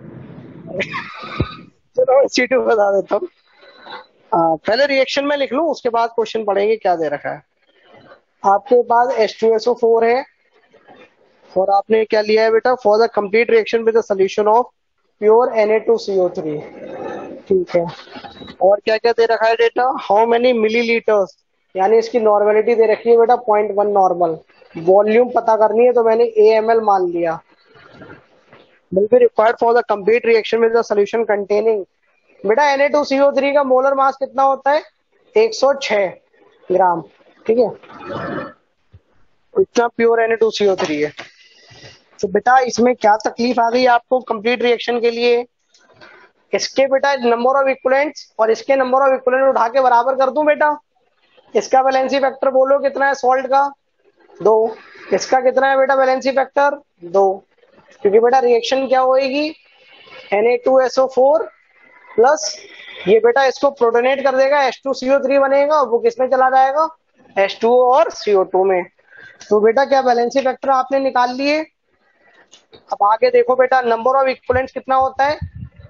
चलो सी टू बता देता हूँ। आ, पहले रिएक्शन में लिख लूं, उसके बाद क्वेश्चन पढ़ेंगे क्या दे रखा है। आपके पास H two S O four है और आपने क्या लिया है बेटा, for the complete reaction with the solution of pure N A two C O three. ठीक है, और क्या क्या दे रखा है डेटा, हाउ मेनी मिलीलीटर्स, यानी इसकी नॉर्मेलिटी दे रखी है बेटा पॉइंट वन नॉर्मल। वॉल्यूम पता करनी है तो मैंने ए एम एल मान लिया। will be required for the complete reaction with the solution containing, बेटा N A two C O three का मोलर मास कितना होता है, एक सौ छह ग्राम। ठीक है, इतना pure N A two C O three है। तो बेटा इसमें क्या तकलीफ आ गई आपको कंप्लीट रिएक्शन के लिए, इसके बेटा नंबर ऑफ इक्विवेलेंट्स और इसके नंबर ऑफ इक्विवेलेंट उठा के बराबर कर दूं बेटा। इसका वैलेंसी फैक्टर बोलो कितना है सॉल्ट का, दो। इसका कितना है बेटा वैलेंसी फैक्टर, दो। क्योंकि बेटा रिएक्शन क्या होएगी, N A two S O four plus ये बेटा इसको प्रोटोनेट कर देगा, H two C O three बनेगा, वो किसमें चला जाएगा, एच टू ओ और सी ओ टू में। तो बेटा क्या वैलेंसी फैक्टर आपने निकाल लिए। अब आगे देखो बेटा, नंबर ऑफ इक्विवेलेंट्स कितना होता है,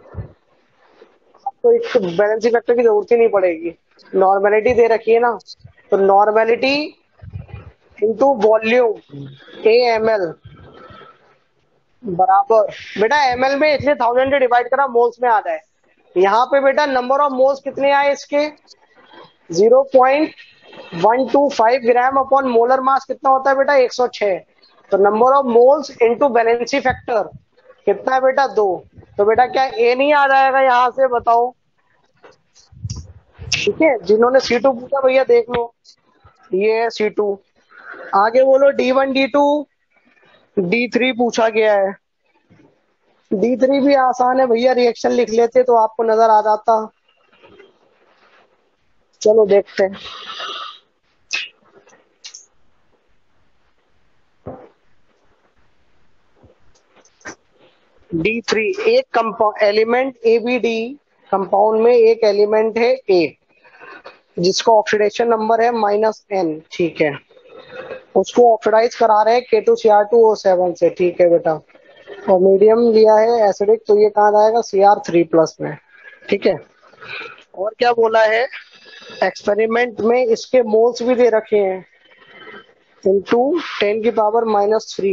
आपको एक वैलेंसी फैक्टर की जरूरत ही नहीं पड़ेगी, नॉर्मेलिटी दे रखी है ना, तो normality into volume A M L बराबर, बेटा एम एल में इसलिए थाउजेंड से डिवाइड करा मोल्स में आ जाए। यहाँ पे बेटा नंबर ऑफ मोल्स कितने आए इसके, zero point one two five gram upon molar mass कितना होता है बेटा, एक सौ छह। तो number of moles into valency factor कितना है बेटा, दो। तो बेटा क्या ए नहीं आ जाएगा यहाँ से, बताओ। ठीक है, जिन्होंने सी टू पूछा भैया देख लो, ये है सी टू। आगे बोलो D one D two D three पूछा गया है। डी थ्री भी आसान है भैया, रिएक्शन लिख लेते तो आपको नजर आ जाता। चलो देखते हैं। डी थ्री एक compound element A B D compound में एक एलिमेंट है ए जिसका ऑक्सीडेशन नंबर है माइनस एन। ठीक है, उसको ऑक्सीडाइज करा रहे हैं K two C R two O seven से। ठीक है बेटा, और मीडियम लिया है एसिडिक, तो ये कहाँ जाएगा, सी आर थ्री प्लस में। ठीक है, और क्या बोला है, एक्सपेरिमेंट में इसके मोल्स भी दे रखे हैं, इनटू टेन की power minus three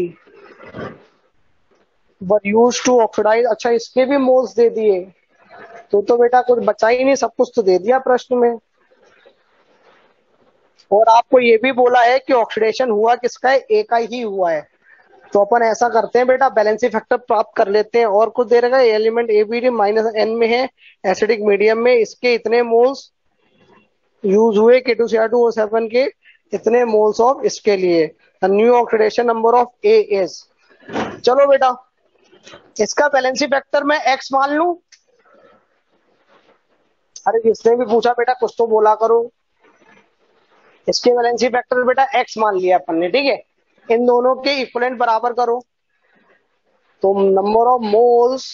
were use to oxidise. अच्छा, इसके भी मोल्स दे दिए, तो तो बेटा कुछ बचा ही नहीं, सब कुछ तो दे दिया प्रश्न में। और आपको ये भी बोला है कि ऑक्सीडेशन हुआ किसका है, ए का ही हुआ है। तो अपन ऐसा करते हैं बेटा, बैलेंसिंग फैक्टर प्राप्त कर लेते हैं। और कुछ दे रखा है, element A B D minus N में है, एसिडिक मीडियम में, इसके इतने मोल्स यूज हुए, K two C R two O seven के इतने मोल्स ऑफ इसके लिए, new oxidation number of A is. चलो बेटा, इसका बैलेंसिंग फैक्टर मैं एक्स मान लूं। अरे जिसने भी पूछा बेटा कुछ तो बोला करो। इसके वैलेंसी फैक्टर बेटा एक्स मान लिया अपन ने। ठीक है, इन दोनों के इक्विवेलेंट बराबर करो, तो number of moles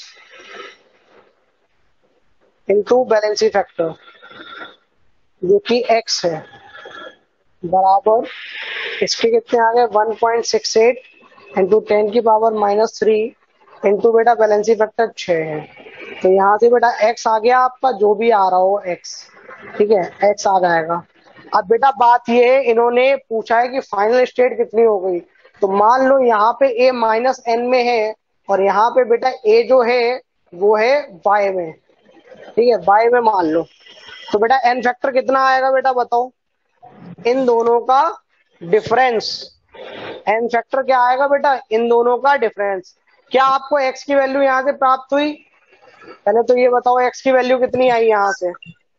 into valency factor जो कि एक्स है बराबर, इसके कितने आ गए, one point six eight into ten की पावर माइनस थ्री इंटू बेटा बैलेंसी फैक्टर छह है। तो यहाँ से बेटा एक्स आ गया आपका, जो भी आ रहा हो एक्स। ठीक है, एक्स आ जाएगा। अब बेटा बात ये है, इन्होंने पूछा है कि फाइनल स्टेट कितनी हो गई। तो मान लो यहाँ पे ए माइनस एन में है और यहाँ पे बेटा ए जो है वो है वाई में। ठीक है, वाई में मान लो, तो बेटा एन फैक्टर कितना आएगा बेटा बताओ, इन दोनों का डिफरेंस। एन फैक्टर क्या आएगा बेटा, इन दोनों का डिफरेंस। क्या आपको एक्स की वैल्यू यहाँ से प्राप्त हुई, पहले तो ये बताओ एक्स की वैल्यू कितनी आई यहाँ से,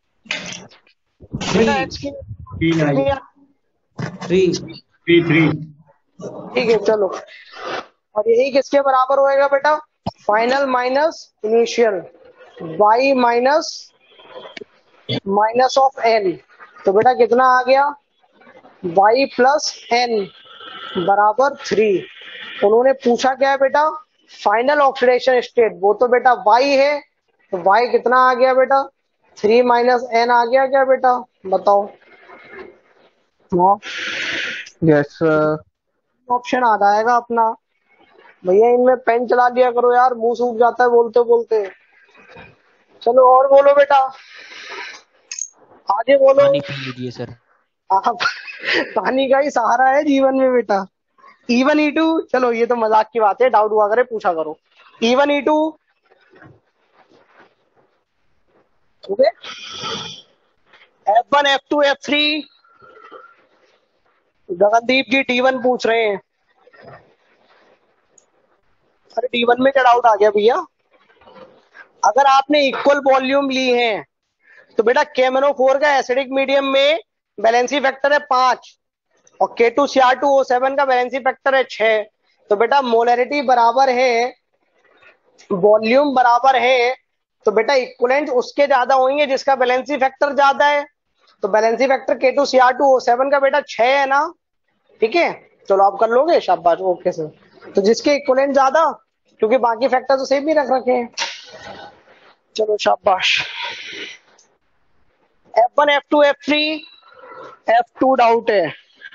बेटा एक्स की कितनी आई, थ्री थ्री थ्री ठीक है चलो। और यही किसके बराबर होएगा बेटा, final minus initial. Y minus minus of N, तो बेटा कितना आ गया, वाई प्लस एन बराबर थ्री। उन्होंने पूछा क्या है बेटा, फाइनल ऑक्सीडेशन स्टेट, वो तो बेटा वाई है, तो वाई कितना आ गया बेटा, थ्री माइनस एन आ गया क्या बेटा, बताओ। हाँ, यस सर। ऑप्शन आ जाएगा अपना। भैया इनमें पेन चला लिया करो यार, मुंह सूख जाता है बोलते बोलते। चलो और बोलो बेटा, आगे बोलो। पानी पी लीजिए सर। आप पानी का ही सहारा है जीवन में बेटा। इवन ई टू, चलो ये तो मजाक की बात है, डाउट हुआ करे पूछा करो। Even E two, okay, F one F two F three. Gagandeep ji D one पूछ रहे हैं। अरे डी वन में क्या डाउट आ गया भैया, अगर आपने इक्वल वॉल्यूम ली है तो बेटा K M N O four का एसिडिक मीडियम में बैलेंसी फैक्टर है पांच, और K two C R two O seven का बैलेंसी फैक्टर है छह। तो बेटा मोलैरिटी बराबर है, वॉल्यूम बराबर है, तो बेटा इक्वलेंट उसके ज्यादा होंगे जिसका बैलेंसी फैक्टर ज्यादा है। तो valency factor K two C R two O seven का बेटा छह है ना, ठीक है। चलो आप कर लोगे, शाबाश, ओके सर। तो जिसके इक्वलेंट ज्यादा, क्योंकि बाकी फैक्टर तो सेम ही रख रखे हैं। चलो शाबाश। F one F two F three F two doubt है।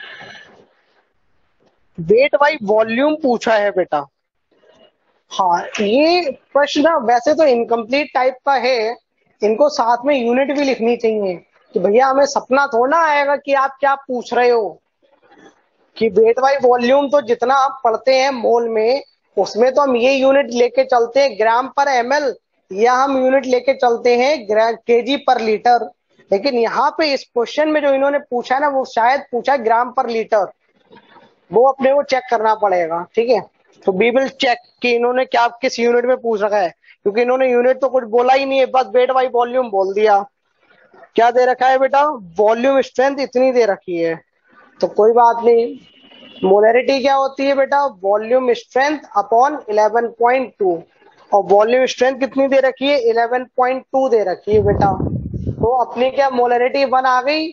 वेट बाई वॉल्यूम पूछा है बेटा। हाँ, ये प्रश्न ना वैसे तो इनकम्प्लीट टाइप का है, इनको साथ में यूनिट भी लिखनी चाहिए कि भैया हमें सपना थोड़ा आएगा कि आप क्या पूछ रहे हो, कि वेट बाई वॉल्यूम तो जितना आप पढ़ते हैं मोल में, उसमें तो हम ये यूनिट लेके चलते हैं ग्राम पर एमएल, या हम यूनिट लेके चलते हैं केजी पर लीटर। लेकिन यहाँ पे इस क्वेश्चन में जो इन्होंने पूछा है ना, वो शायद पूछा है ग्राम पर लीटर, वो अपने को चेक करना पड़ेगा, ठीक है। तो वी विल चेक कि इन्होंने क्या किस यूनिट में पूछ रखा है, क्योंकि इन्होंने यूनिट तो कुछ बोला ही नहीं है, बस वेट बाई वॉल्यूम बोल दिया। क्या दे रखा है बेटा, वॉल्यूम स्ट्रेंथ इतनी दे रखी है, तो कोई बात नहीं। मोलैरिटी क्या होती है बेटा, volume strength upon eleven point two, और वॉल्यूम स्ट्रेंथ कितनी दे रखी है, इलेवन पॉइंट टू दे रखी है बेटा। तो अपनी क्या मोलैरिटी वन आ गई।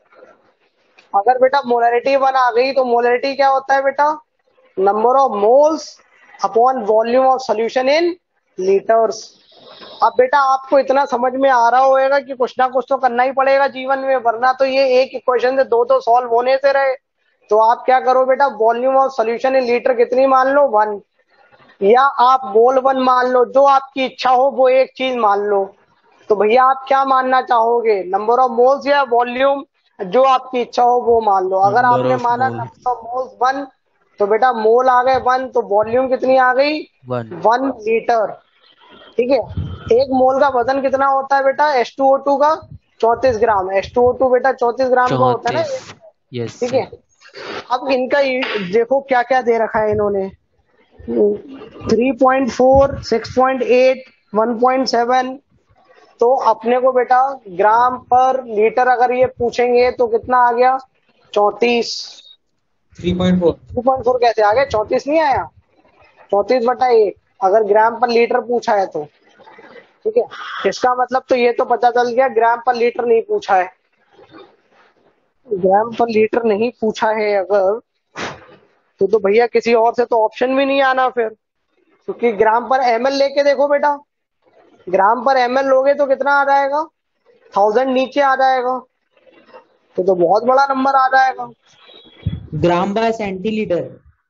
अगर बेटा मोलैरिटी वन आ गई तो मोलैरिटी क्या होता है बेटा, number of moles upon volume of solution in litres. अब बेटा आपको इतना समझ में आ रहा होगा कि कुछ ना कुछ तो करना ही पड़ेगा जीवन में, वरना तो ये एक इक्वेशन से दो तो सॉल्व होने से रहे। तो आप क्या करो बेटा, volume of solution in litre कितनी मान लो, वन, या आप मोल वन मान लो, जो आपकी इच्छा हो वो एक चीज मान लो। तो भैया आप क्या मानना चाहोगे, नंबर ऑफ मोल्स या वॉल्यूम, जो आपकी इच्छा हो वो मान लो। अगर नंबर आपने ऑफ माना mole. Number of moles one, तो बेटा मोल आ गए वन, तो वॉल्यूम कितनी आ गई, वन। वन लीटर, ठीक है। एक मोल का वजन कितना होता है बेटा, एच टू ओ टू का चौतीस gram, H two O two बेटा चौतीस ग्राम का होता है ना, चौंतीस। यस ठीक है। सर। अब इनका देखो क्या क्या दे रखा है इन्होंने, three point four, six point eight, one point seven. तो अपने को बेटा ग्राम पर लीटर अगर ये पूछेंगे तो कितना आ गया, चौतीस। Three point four. Two point four कैसे आ गया, चौतीस नहीं आया, चौतीस बटा एक, अगर ग्राम पर लीटर पूछा है तो, ठीक है। इसका मतलब तो ये तो पता चल गया ग्राम पर लीटर नहीं पूछा है। ग्राम पर लीटर नहीं पूछा है अगर, तो तो भैया किसी और से तो ऑप्शन भी नहीं आना फिर, क्योंकि ग्राम पर एमएल लेके देखो बेटा, ग्राम पर एमएल लोगे तो कितना आ जाएगा, थाउजेंड नीचे आ जाएगा, तो तो बहुत बड़ा नंबर आ जाएगा। Gram by centilitre.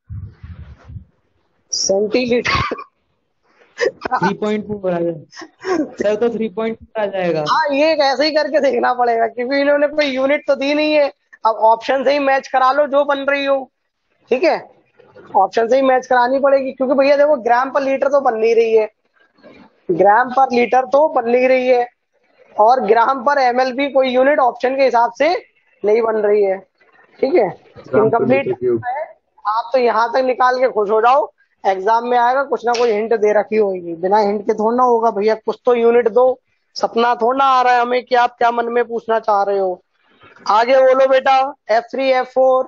Centilitre three point four आ जाएगा सर, तो थ्री पॉइंट फोर आ जाएगा। हाँ, ये ऐसे ही करके देखना पड़ेगा, क्योंकि इन्होंने कोई यूनिट तो दी नहीं है। अब ऑप्शन से ही मैच करा लो जो बन रही हो, ठीक है। ऑप्शन से ही मैच करानी पड़ेगी, क्योंकि भैया देखो ग्राम पर लीटर तो बन नहीं रही है, ग्राम पर लीटर तो बन नहीं रही है, और ग्राम पर एमएल भी कोई यूनिट ऑप्शन के हिसाब से नहीं बन रही है, ठीक है। इनकम्प्लीट है। आप तो यहाँ तक निकाल के खुश हो जाओ, एग्जाम में आएगा कुछ ना कुछ हिंट दे रखी होगी, बिना हिंट के थोड़ा ना होगा भैया, कुछ तो यूनिट दो, सपना थोड़ा आ रहा है हमें कि आप क्या मन में पूछना चाह रहे हो। आगे बोलो बेटा, एफ थ्री एफ फोर।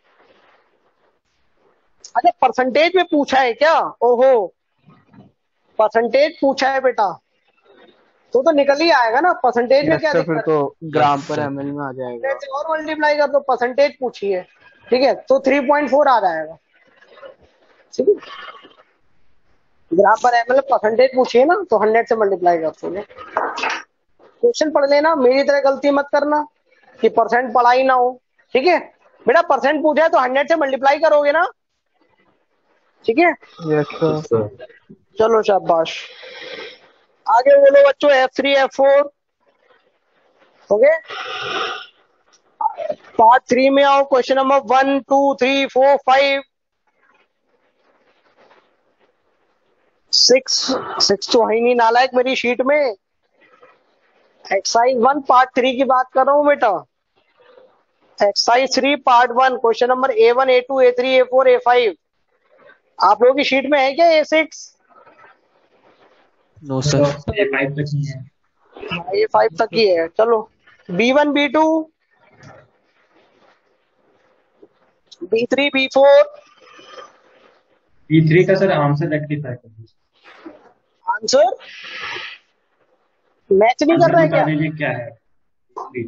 अच्छा परसेंटेज में पूछा है क्या, ओहो, परसेंटेज पूछा है बेटा तो तो निकल ही आएगा ना। परसेंटेज में यस क्या सर, फिर दिक्कत तो है, ग्राम पर एमएल में आ जाएगा। से और मल्टीप्लाई कर दो, परसेंटेज पूछी है, ठीक है, तो थ्री पॉइंट फोर आ जाएगा। ठीक है, ग्राम पर एमएल परसेंटेज पूछिए ना तो हंड्रेड से मल्टीप्लाई कर दोगे। क्वेश्चन पढ़ लेना, मेरी तरह गलती मत करना कि परसेंट पढ़ा ही ना हो। ठीक है बेटा, परसेंट पूछा है तो हंड्रेड से मल्टीप्लाई करोगे ना। ठीक है, यस सर। चलो शाबाश। आगे बोलो बच्चों, एफ थ्री एफ फोर हो गए। पार्ट थ्री में आओ, question number one two three four five six. Six तो है ही नहीं नालायक मेरी शीट में। एक्सरसाइज वन पार्ट थ्री की बात कर रहा हूँ बेटा। Exercise three part one, question number A one A two A three A four A five. आप लोगों की शीट में है क्या ए सिक्स? No sir. ये फाइव तक ही है। हाँ ये फाइव तक ही है। चलो B one B two B three B four. B three का सर आंसर रेक्टिफाई कर दीजिए। आंसर मैच नहीं कर आंसर रहा है बता क्या? दीजिए क्या है। थ्री।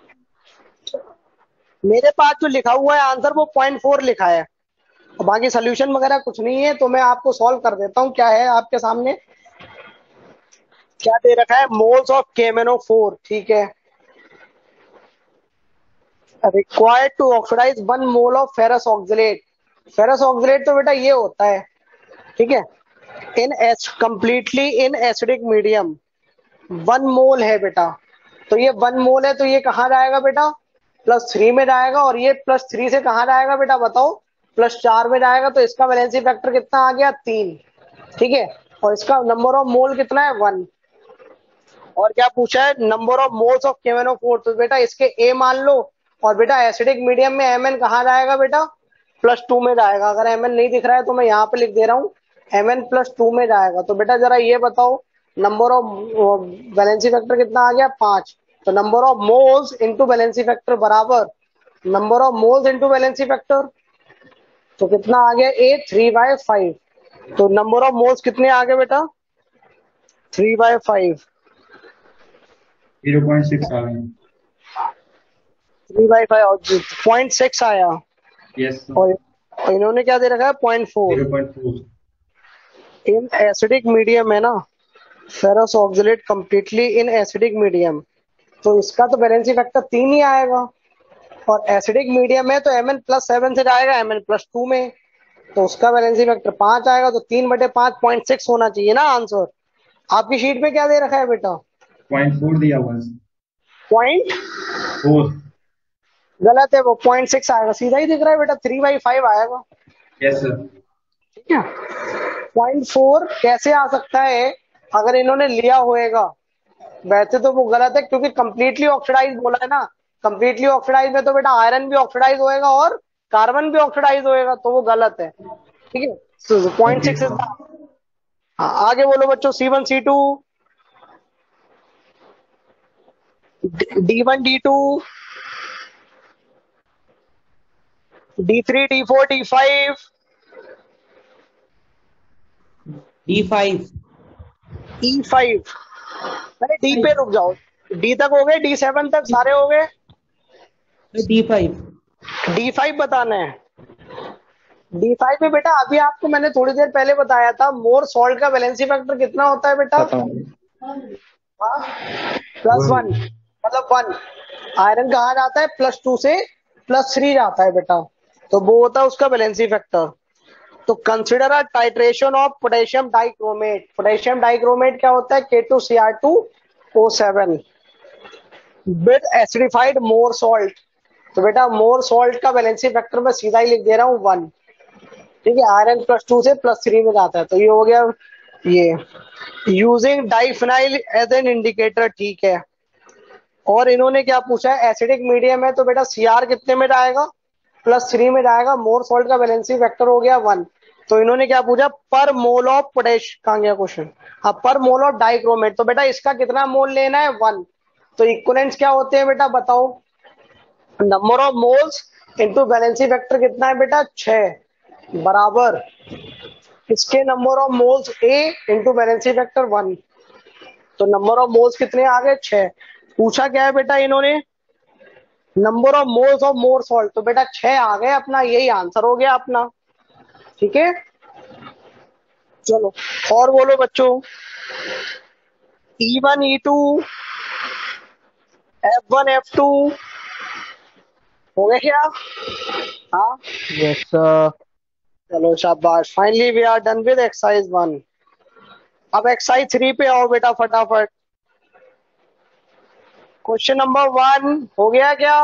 मेरे पास जो लिखा हुआ है आंसर वो पॉइंट फोर लिखा है, और बाकी सोल्यूशन वगैरह कुछ नहीं है, तो मैं आपको सॉल्व कर देता हूँ। क्या है आपके सामने, क्या दे रखा है, moles of K M N O four. ठीक है, required to oxidise one mole of ferrous oxalate. Ferrous oxalate तो बेटा ये होता है, ठीक है, in H completely in acidic medium. One mole है बेटा, तो ये वन मोल है तो ये कहाँ जाएगा बेटा, प्लस थ्री में जाएगा, और ये प्लस थ्री से कहाँ जाएगा बेटा बताओ, प्लस चार में जाएगा। तो इसका वैलेंसी फैक्टर कितना आ गया, तीन। ठीक है, और इसका नंबर ऑफ मोल कितना है, वन। और क्या पूछा है, number of moles of K M N O four. तो बेटा इसके ए मान लो, और बेटा एसिडिक मीडियम में एम एन कहाँ जाएगा बेटा, प्लस टू में जाएगा। अगर एम एन नहीं दिख रहा है तो मैं यहाँ पे लिख दे रहा हूँ, एम एन प्लस टू में जाएगा। तो बेटा जरा ये बताओ, नंबर ऑफ वैलेंसी फैक्टर कितना आ गया, पांच। तो number of moles into valency factor बराबर number of moles into valency factor, तो कितना आ गया, ए थ्री बाय फाइव। तो नंबर ऑफ मोल्स कितने आ गए बेटा, three by five. Zero point six आ गए। थ्री बाई फाइव और पॉइंट सिक्स आया, यस और और इन्होंने क्या दे रखा है, point four. Zero point four. In acidic medium है ना, ferrous oxalate completely in acidic medium, तो इसका तो वैलेंसी फैक्टर तीन ही आएगा। और एसिडिक मीडियम है तो एम एन प्लस सेवन से जाएगा एम एन प्लस टू में, तो उसका वैलेंसी फैक्टर पांच आएगा। तो तीन बटे पांच पॉइंट सिक्स होना चाहिए ना आंसर। आपकी शीट में क्या दे रखा है बेटा, पॉइंट फोर दिया हुआ है। Point four. गलत है, वो पॉइंट सिक्स आएगा, सीधा ही दिख रहा है बेटा, थ्री बाई फाइव आएगा। Yes sir. ठीक है, पॉइंट फोर कैसे आ सकता है अगर इन्होंने लिया होएगा, वैसे तो वो गलत है क्योंकि कंप्लीटली ऑक्सीडाइज बोला है ना। कंप्लीटली ऑक्सीडाइज में तो बेटा आयरन भी ऑक्सीडाइज होएगा और कार्बन भी ऑक्सीडाइज होएगा, तो वो गलत है। ठीक है, पॉइंट सिक्स। हाँ आगे बोलो बच्चों, C one C two D one D two D three D four D five D five. E five. अरे डी पे रुक जाओ, डी तक हो गए, डी सेवन तक सारे हो गए, डी फाइव। डी फाइव बताना है। डी फाइव में बेटा अभी आपको मैंने थोड़ी देर पहले बताया था, मोर सॉल्ट का वैलेंसी फैक्टर कितना होता है बेटा, प्लस वन, मतलब वन। आयरन कहाँ जाता है, प्लस टू से प्लस थ्री जाता है बेटा, तो वो होता है उसका वैलेंसी फैक्टर। तो consider a titration of potassium dichromate. Potassium dichromate क्या होता है, K two C R two O seven with acidified Mohr salt. तो बेटा मोर सॉल्ट का वैलेंसी फैक्टर मैं सीधा ही लिख दे रहा हूँ वन। ठीक है, आयरन प्लस टू से प्लस थ्री में जाता है, तो ये हो गया ये। Using diphenyl as an indicator, ठीक है। और इन्होंने क्या पूछा है, एसिडिक मीडियम है तो बेटा सीआर कितने में जाएगा, प्लस थ्री में जाएगा। मोर सॉल्ट का वैलेंसी फैक्टर हो गया वन। तो इन्होंने क्या पूछा, पर मोल ऑफ पोटेश, कहाँ गया क्वेश्चन, हाँ पर मोल ऑफ डाइक्रोमेट। तो बेटा इसका कितना मोल लेना है, वन। तो इक्विवेलेंट्स क्या होते हैं बेटा बताओ, number of moles into valency factor कितना है बेटा, छह, बराबर इसके number of moles a into valency factor one, तो नंबर ऑफ मोल्स कितने आ गए? छह। पूछा क्या है बेटा इन्होंने? Number of moles of Mohr salt, तो बेटा छह आ गए, अपना यही आंसर हो गया अपना। ठीक है, चलो और बोलो बच्चों। E one E two F one F two हो गया क्या? हाँ यस सर। चलो शाबाश, finally we are done with exercise one. अब एक्सरसाइज थ्री पे आओ बेटा फटाफट। क्वेश्चन नंबर वन हो गया क्या?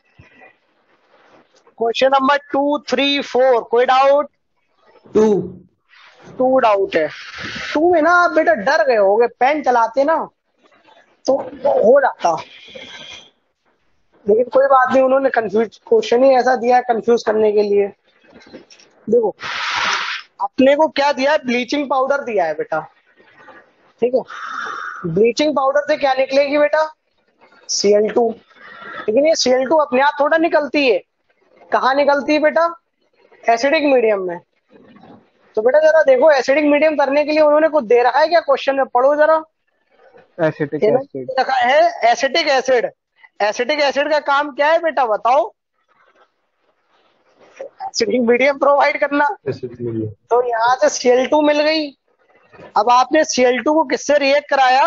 Question number two three four कोई डाउट? टू टू डाउट है। टू में ना आप बेटा डर गए होगे, पेन चलाते ना तो हो जाता, लेकिन कोई बात नहीं, उन्होंने कंफ्यूज क्वेश्चन ही ऐसा दिया है कंफ्यूज करने के लिए। देखो अपने को क्या दिया है, ब्लीचिंग पाउडर दिया है बेटा, ठीक है। ब्लीचिंग पाउडर से क्या निकलेगी बेटा? C L two. लेकिन ये सी एल टू अपने आप थोड़ा निकलती है, कहाँ निकलती है बेटा? एसिडिक मीडियम में। तो बेटा जरा देखो एसिडिक मीडियम करने के लिए उन्होंने कुछ दे रखा है क्या क्वेश्चन में? पढ़ो जरा। एसिटिक इन्होंने एसिड। रखा है एसिटिक एसिड। एसिटिक एसिड का काम क्या है बेटा बताओ? एसिडिक मीडियम प्रोवाइड करना। तो यहाँ से सी एल टू मिल गई। अब आपने सी एल टू को किससे रिएक्ट कराया?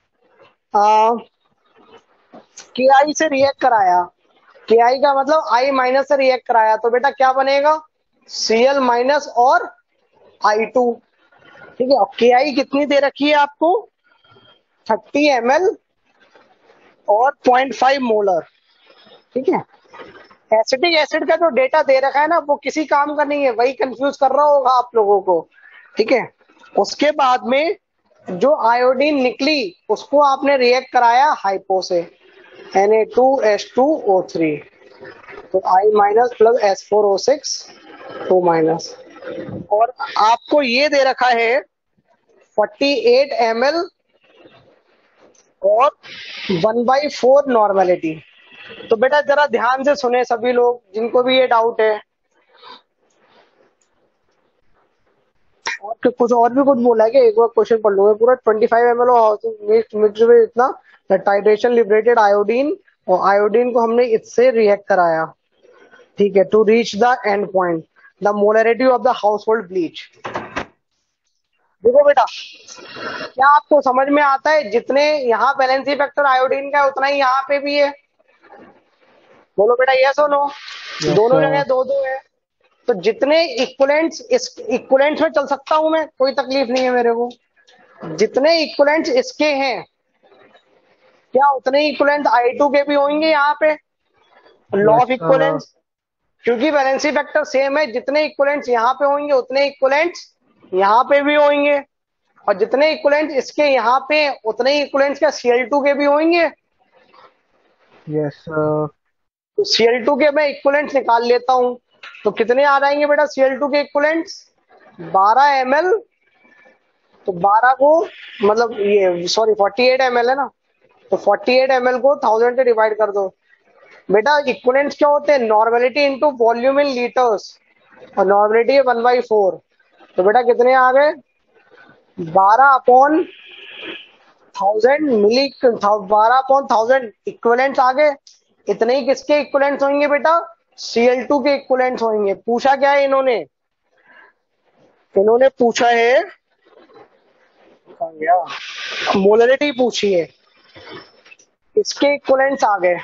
के आई से रिएक्ट कराया। के आई का मतलब आई माइनस से रिएक्ट कराया, तो बेटा क्या बनेगा? सी एल माइनस और आई टू। ठीक है, और के आई कितनी दे रखी है आपको? थर्टी एम एल और पॉइंट फाइव मोलर। ठीक है, एसिटिक एसिड का जो डेटा दे रखा है ना वो किसी काम का नहीं है, वही कंफ्यूज कर रहा होगा आप लोगों को। ठीक है, उसके बाद में जो आयोडीन निकली उसको आपने रिएक्ट कराया हाइपो से, N A two H two O three, तो I minus plus S four O six two minus. और आपको ये दे रखा है फोर्टी एट एम एल और वन बाई फोर नॉर्मेलिटी। तो बेटा जरा ध्यान से सुने सभी लोग जिनको भी ये डाउट है। और तो कुछ और भी कुछ बोला है कि एक बार क्वेश्चन पढ़ लो पूरा। Twenty five M L mix में इतना टाइट्रेशन लिबरेटेड आयोडीन, और आयोडीन को हमने इससे रिएक्ट कराया। ठीक है, to reach the end point the molarity of the household bleach. देखो बेटा क्या आपको समझ में आता है? जितने यहाँ बैलेंसी फैक्टर आयोडीन का है उतना ही यहाँ पे भी है। बोलो बेटा यस और नो? दोनों जगह दो दो है, तो जितने इक्वलेंट्स इस इक्वलेंट्स में चल सकता हूं मैं, कोई तकलीफ नहीं है मेरे को। जितने इक्वलेंट्स इसके हैं क्या उतने इक्वलेंट आई टू के भी होंगे यहाँ पे। लॉ ऑफ इक्वलेंट्स, क्योंकि बैलेंसी फैक्टर सेम है, जितने इक्वलेंट्स यहाँ पे होंगे उतने इक्वलेंट्स यहाँ पे भी होंगे, और जितने इक्वलेंट्स इसके यहाँ पे उतने ही इक्वलेंट्स क्या सी एल टू के भी होंगे। Yes sir. तो सी एल टू के मैं इक्वलेंट्स निकाल लेता हूं, तो कितने आ जाएंगे बेटा सी एल टू के इक्वलेंट्स? बारह एम एल, तो बारह को मतलब ये sorry forty eight M L है ना, तो फोर्टी एट एम एल को थाउजेंड से डिवाइड कर दो। बेटा इक्वलेंट्स क्या होते हैं? Normality into volume in litres, और नॉर्मेलिटी है वन बाई फोर। तो बेटा कितने आ गए? बारह अपॉन थाउजेंड मिली, बारह अपॉन थाउजेंड इक्वलेंट्स आ गए। इतने ही किसके इक्वलेंट्स होंगे बेटा? सी एल टू के इक्वलेंट्स होंगे। पूछा क्या है इन्होंने? इन्होंने पूछा है मोलरिटी पूछी है, इसके इक्वलेंट्स आ गए,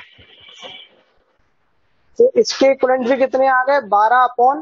तो इसके इक्वलेंट्स भी कितने आ गए? बारह अपॉन।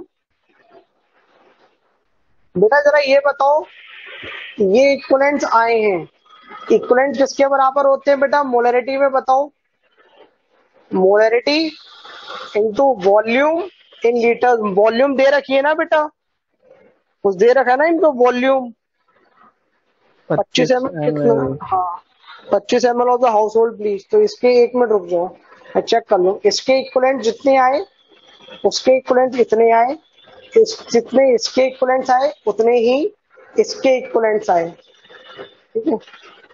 बेटा जरा ये बताओ, ये इक्वलेंट्स आए हैं, इक्वलेंट्स किसके बराबर होते हैं बेटा मोलरिटी में? बताओ। Molarity into volume in litre. Volume दे रखी है ना बेटा, कुछ दे रखा है ना इनको वॉल्यूम। पच्चीस एम एल कितना? हाँ पच्चीस M L of the household bleach. तो इसके एक मिनट रुक जाओ मैं चेक कर लूं। इसके इक्वलेंट जितने आए उसके इक्वलेंट इतने आए, इस जितने इसके इक्वलेंट्स आए उतने ही इसके इक्वलेंट्स आए। ठीक है,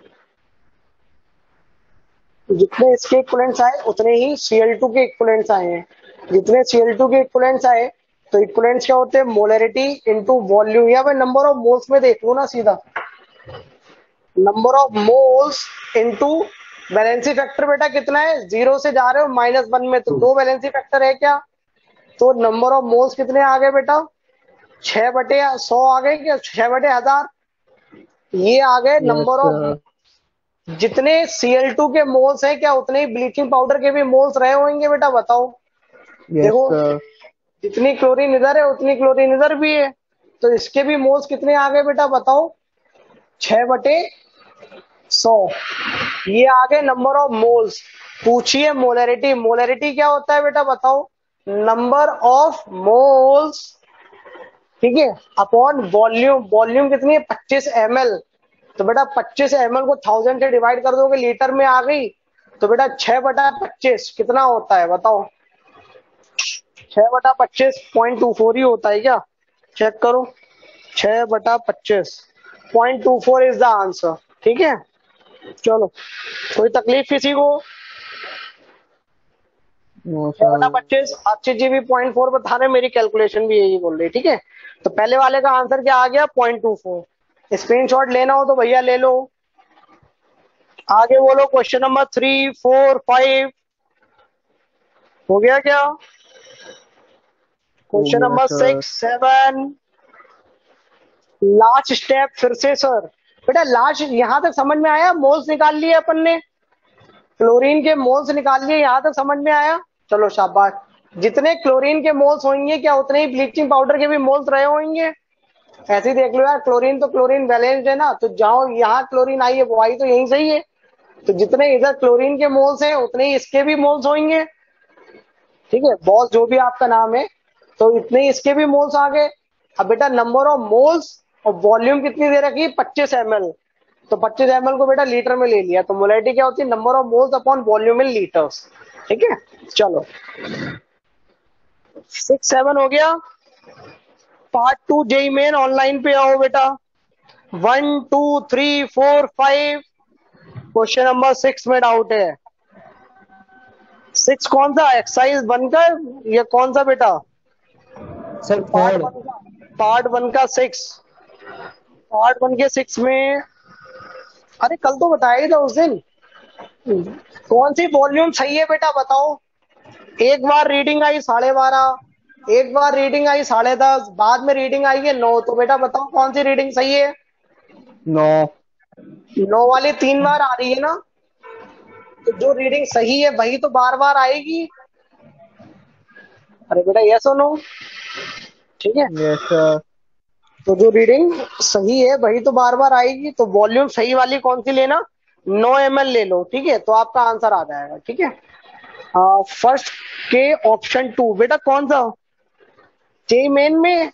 जितने इसके इक्वलेंट्स आए उतने ही सी एल टू के इक्वलेंट्स आए हैं। जितने सी एल टू के इक्वलेंट्स आए तो इक्विवेलेंट्स क्या होते हैं, मोलरिटी इंटू वॉल्यूम, या फिर नंबर ऑफ मोल्स में देख लो ना सीधा, number of moles into valency factor बेटा कितना है, जीरो से जा रहे हो माइनस वन में, तो दो वैलेंसी फैक्टर है क्या, तो नंबर ऑफ मोल्स कितने आ गए बेटा, छह बटे सौ आ गए क्या, छह बटे हजार, ये आ गए yes नंबर ऑफ, sir, जितने सी एल टू के मोल्स हैं क्या उतने ही ब्लीचिंग पाउडर के भी मोल्स रहे होंगे बेटा, बताओ। yes देखो sir, जितनी क्लोरीन इधर है उतनी क्लोरीन इधर भी है, तो इसके भी मोल्स कितने आ गए बेटा बताओ, छह बटे सौ, ये आ गए नंबर ऑफ मोल्स। पूछिए मोलरिटी, मोलरिटी क्या होता है बेटा बताओ, नंबर ऑफ मोल्स, ठीक है, अपॉन वॉल्यूम, वॉल्यूम कितनी है पच्चीस एम एल, तो बेटा पच्चीस एम एल को थाउजेंड से डिवाइड कर दोगे लीटर में आ गई, तो बेटा छह बटा पच्चीस कितना होता है बताओ, छह बटा पच्चीस पॉइंट टू फोर ही होता है क्या, चेक करो, छह बटा पच्चीस point two four is the answer, ठीक है। चलो कोई तकलीफ किसी को, no छह बटा sir, पच्चीस, अच्छी जी भी पॉइंट फोर बता रहे, मेरी कैलकुलेशन भी यही बोल रही है, ठीक है। तो पहले वाले का आंसर क्या आ गया, पॉइंट टू फोर, स्क्रीनशॉट लेना हो तो भैया ले लो। आगे बोलो question number three four five, हो गया क्या, हो क्वेश्चन गया number sir, six seven, last step फिर से सर, बेटा लास्ट यहां तक समझ में आया, मोल्स निकाल लिए अपन ने, क्लोरीन के मोल्स निकाल लिए, यहां तक समझ में आया, चलो शाबाश। जितने क्लोरीन के मोल्स होंगे क्या उतने ही ब्लीचिंग पाउडर के भी मोल्स रहे होंगे, ऐसे ही देख लो यार, क्लोरीन तो क्लोरीन बैलेंस्ड है ना, तो जहां यहाँ क्लोरीन आई है वो आई तो यहीं सही है, तो जितने इधर क्लोरीन के मोल्स हैं उतने ही इसके भी मोल्स होंगे, ठीक है, बॉस जो भी आपका नाम है, तो इतने ही इसके भी मोल्स आ गए। अब बेटा नंबर ऑफ मोल्स और वॉल्यूम कितनी दे रखी है, पच्चीस एम एल, तो पच्चीस एम एल को बेटा लीटर में ले लिया, तो मोलरिटी क्या होती है, number of moles upon volume in litres, ठीक है। चलो सिक्स सेवन हो गया, part two JEE Main online पे आओ बेटा, one two three four five, question number six में डाउट है, सिक्स कौन सा, एक्सरसाइज वन का या कौन सा बेटा, सर पार्ट थर्ड। वन का, पार्ट वन का सिक्स, पार्ट वन के सिक्स में, अरे कल तो बताया ही था उस दिन, कौन सी वॉल्यूम सही है बेटा बताओ, एक बार रीडिंग आई साढ़े बारह, एक बार रीडिंग आई साढ़े दस, बाद में रीडिंग आई है नौ, तो बेटा बताओ कौन सी रीडिंग सही है, no, नौ वाली तीन बार आ रही है ना, तो जो रीडिंग सही है वही तो बार बार आएगी, अरे बेटा ये सुनो, ठीक है, yes sir, तो जो रीडिंग सही है वही तो बार बार आएगी, तो वॉल्यूम सही वाली कौन सी लेना, नौ एम एल ले लो, ठीक है, तो आपका आंसर आ जाएगा, ठीक है। फर्स्ट के ऑप्शन टू बेटा कौन सा, जेई मेन में,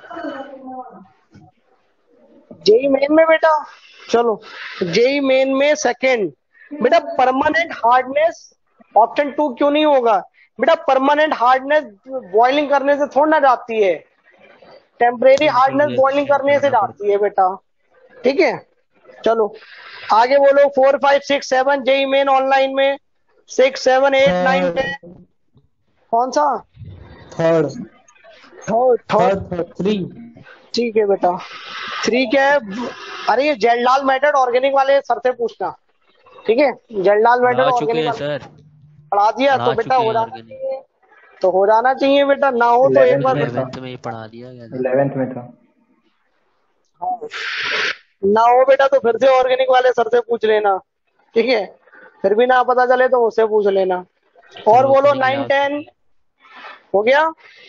जेई मेन में बेटा, चलो जेई मेन में सेकंड, बेटा परमानेंट हार्डनेस, ऑप्शन टू क्यों नहीं होगा बेटा, परमानेंट हार्डनेस बॉइलिंग करने से थोड़ा ना जाती है, टेम्परेरी हार्डनेस बॉइलिंग करने से जाती है बेटा, ठीक है। चलो आगे बोलो, four five six seven JEE Main online में, six seven eight nine ten, कौन सा, third third third, third third three. ठीक है बेटा, थ्री क्या है, अरे ये जलडाल मेथड ऑर्गेनिक वाले सर से पूछना, ठीक है, जलडाल मेथड पढ़ा चुके ऑर्गेनिक हैं वाले सर, पढ़ा दिया, तो पढ़ा बेटा चुके हो हैं जाना ऑर्गेनिक, चाहिए, तो हो जाना चाहिए बेटा, ना हो तो एक बार इलेवेंथ में था, इलेवेंथ में ही पढ़ा दिया गया था। इलेवेंथ में था। हाँ, ना हो बेटा तो फिर से ऑर्गेनिक वाले सर से पूछ लेना, ठीक है, फिर भी ना पता चले तो उससे पूछ लेना। और सर बोलो ओपनिंग नाइन लास्ट, टेन हो गया,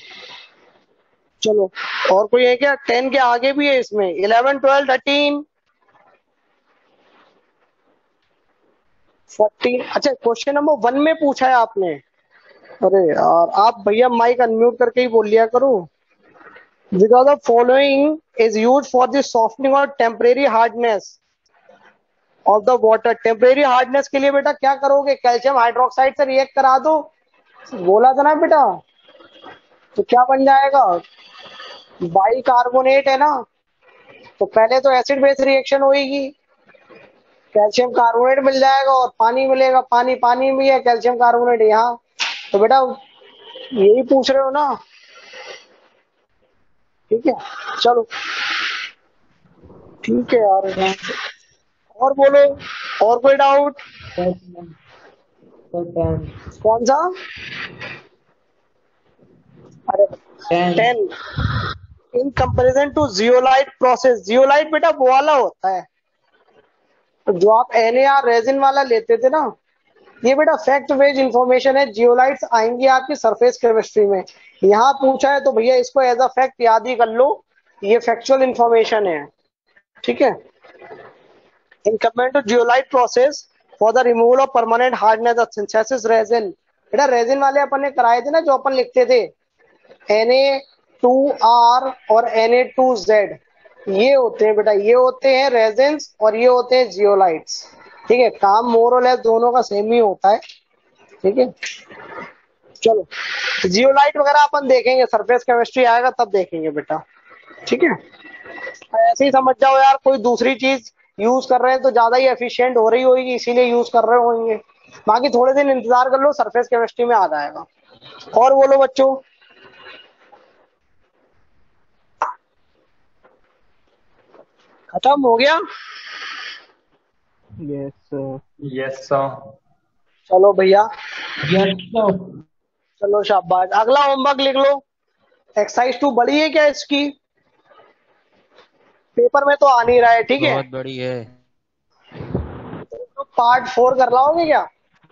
चलो और कोई है क्या, टेन के आगे भी है इसमें, इलेवन ट्वेल्व थर्टीन फोर्टीन, अच्छा क्वेश्चन नंबर वन में पूछा है आपने, अरे यार आप भैया माइक अनम्यूट करके ही बोल लिया करो, because of following is use for the softening और temporary hardness of the water, temporary hardness के लिए बेटा क्या करोगे, कैल्शियम हाइड्रोक्साइड से रिएक्ट करा दो, बोला था ना बेटा, तो क्या बन जाएगा, बाई कार्बोनेट है ना, तो पहले तो एसिड बेस रिएक्शन होगी, कैल्शियम कार्बोनेट मिल जाएगा और पानी मिलेगा, पानी पानी भी है, कैल्शियम कार्बोनेट यहाँ, तो बेटा यही पूछ रहे हो ना, ठीक है, चलो ठीक है यार। टेन और बोलो, और कोई डाउट? सर टेन कौन सा? अरे ten ten. In comparison to zeolite process, zeolite बेटा वो वाला होता है जो आप एन ए आर रेजिन वाला लेते थे ना, ये बेटा फैक्ट बेस्ड इंफॉर्मेशन है। जियोलाइट्स आएंगी आपकी सरफेस केमिस्ट्री में, यहाँ पूछा है तो भैया इसको एज अ फैक्ट याद ही कर लो, ये फैक्चुअल इंफॉर्मेशन है, ठीक है। In compare to zeolite process for the removal of permanent hardness of synthesis resin, बेटा रेजिन वाले अपन ने कराए थे ना, जो अपन लिखते थे एन ए टू आर और एन ए टू जेड, ये होते हैं बेटा, ये होते हैं रेजिन्स और ये होते हैं जियोलाइट्स, ठीक है। काम मोर और लेस दोनों का सेम ही होता है, ठीक है। चलो जियोलाइट वगैरह अपन देखेंगे, सरफेस केमिस्ट्री आएगा तब देखेंगे बेटा, ठीक है। ऐसे ही समझ जाओ यार, कोई दूसरी चीज यूज कर रहे हैं तो ज्यादा ही एफिशिएंट हो रही होगी, इसीलिए यूज कर रहे होंगे। बाकी थोड़े दिन इंतजार कर लो, सरफेस केमिस्ट्री में आ जाएगा। और बोलो बच्चों, खत्म हो गया? Yes sir. Yes sir. चलो भैया, यस सर चलो शाबाश। अगला होमवर्क लिख लो, एक्सरसाइज टू बड़ी है क्या इसकी? पेपर में तो आ नहीं रहा है, ठीक है। बहुत बड़ी है। तो पार्ट फोर कर लाओगे क्या?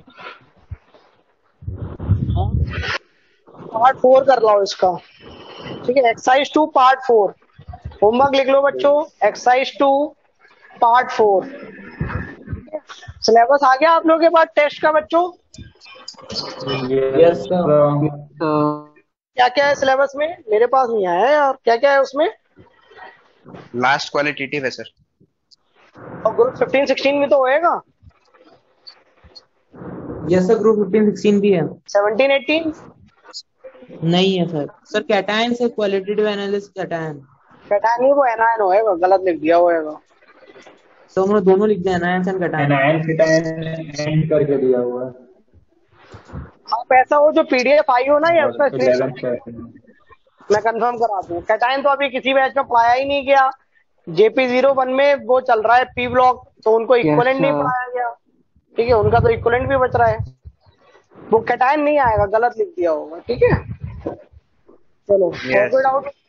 पार्ट फोर कर लाओ इसका, ठीक है। Exercise two part four, homework लिख लो बच्चों, exercise two part four. Syllabus आ गया आप लोगों के पास टेस्ट का बच्चों? यस सर क्या क्या है सिलेबस में? मेरे पास नहीं आया है, और क्या क्या है उसमें? लास्ट क्वालिटेटिव है सर। और ग्रुप फिफ्टीन सिक्सटीन भी तो होएगा, yes sir group fifteen sixteen भी है। सेवनटीन एटीन नहीं है सर। सर कैटायन से क्वालिटेटिव एनालिसिस कैटायन। कैटायन वो एनायन होएगा, गलत लिख दिया होएगा। सर उन्होंने दोनों लिख दिया एनायन एंड कैटायन। एनायन फिटायन एंड करके दिया हुआ है। आप ऐसा हो जो पीडीएफ आई हो ना, या उसका और इलेवन स्क्रीनशॉट मैं कंफर्म करा दूं। कैटायन तो अभी किसी बैच में पढ़ाया ही नहीं गया, जेपी जीरो वन में वो चल रहा है पी ब्लॉक, तो उनको इक्वलेंट नहीं sir. पढ़ाया गया, ठीक है। उनका तो इक्वलेंट भी बच रहा है, वो कैटायन नहीं आएगा, गलत लिख दिया होगा, ठीक है। चलो और Yes. कोई डाउट?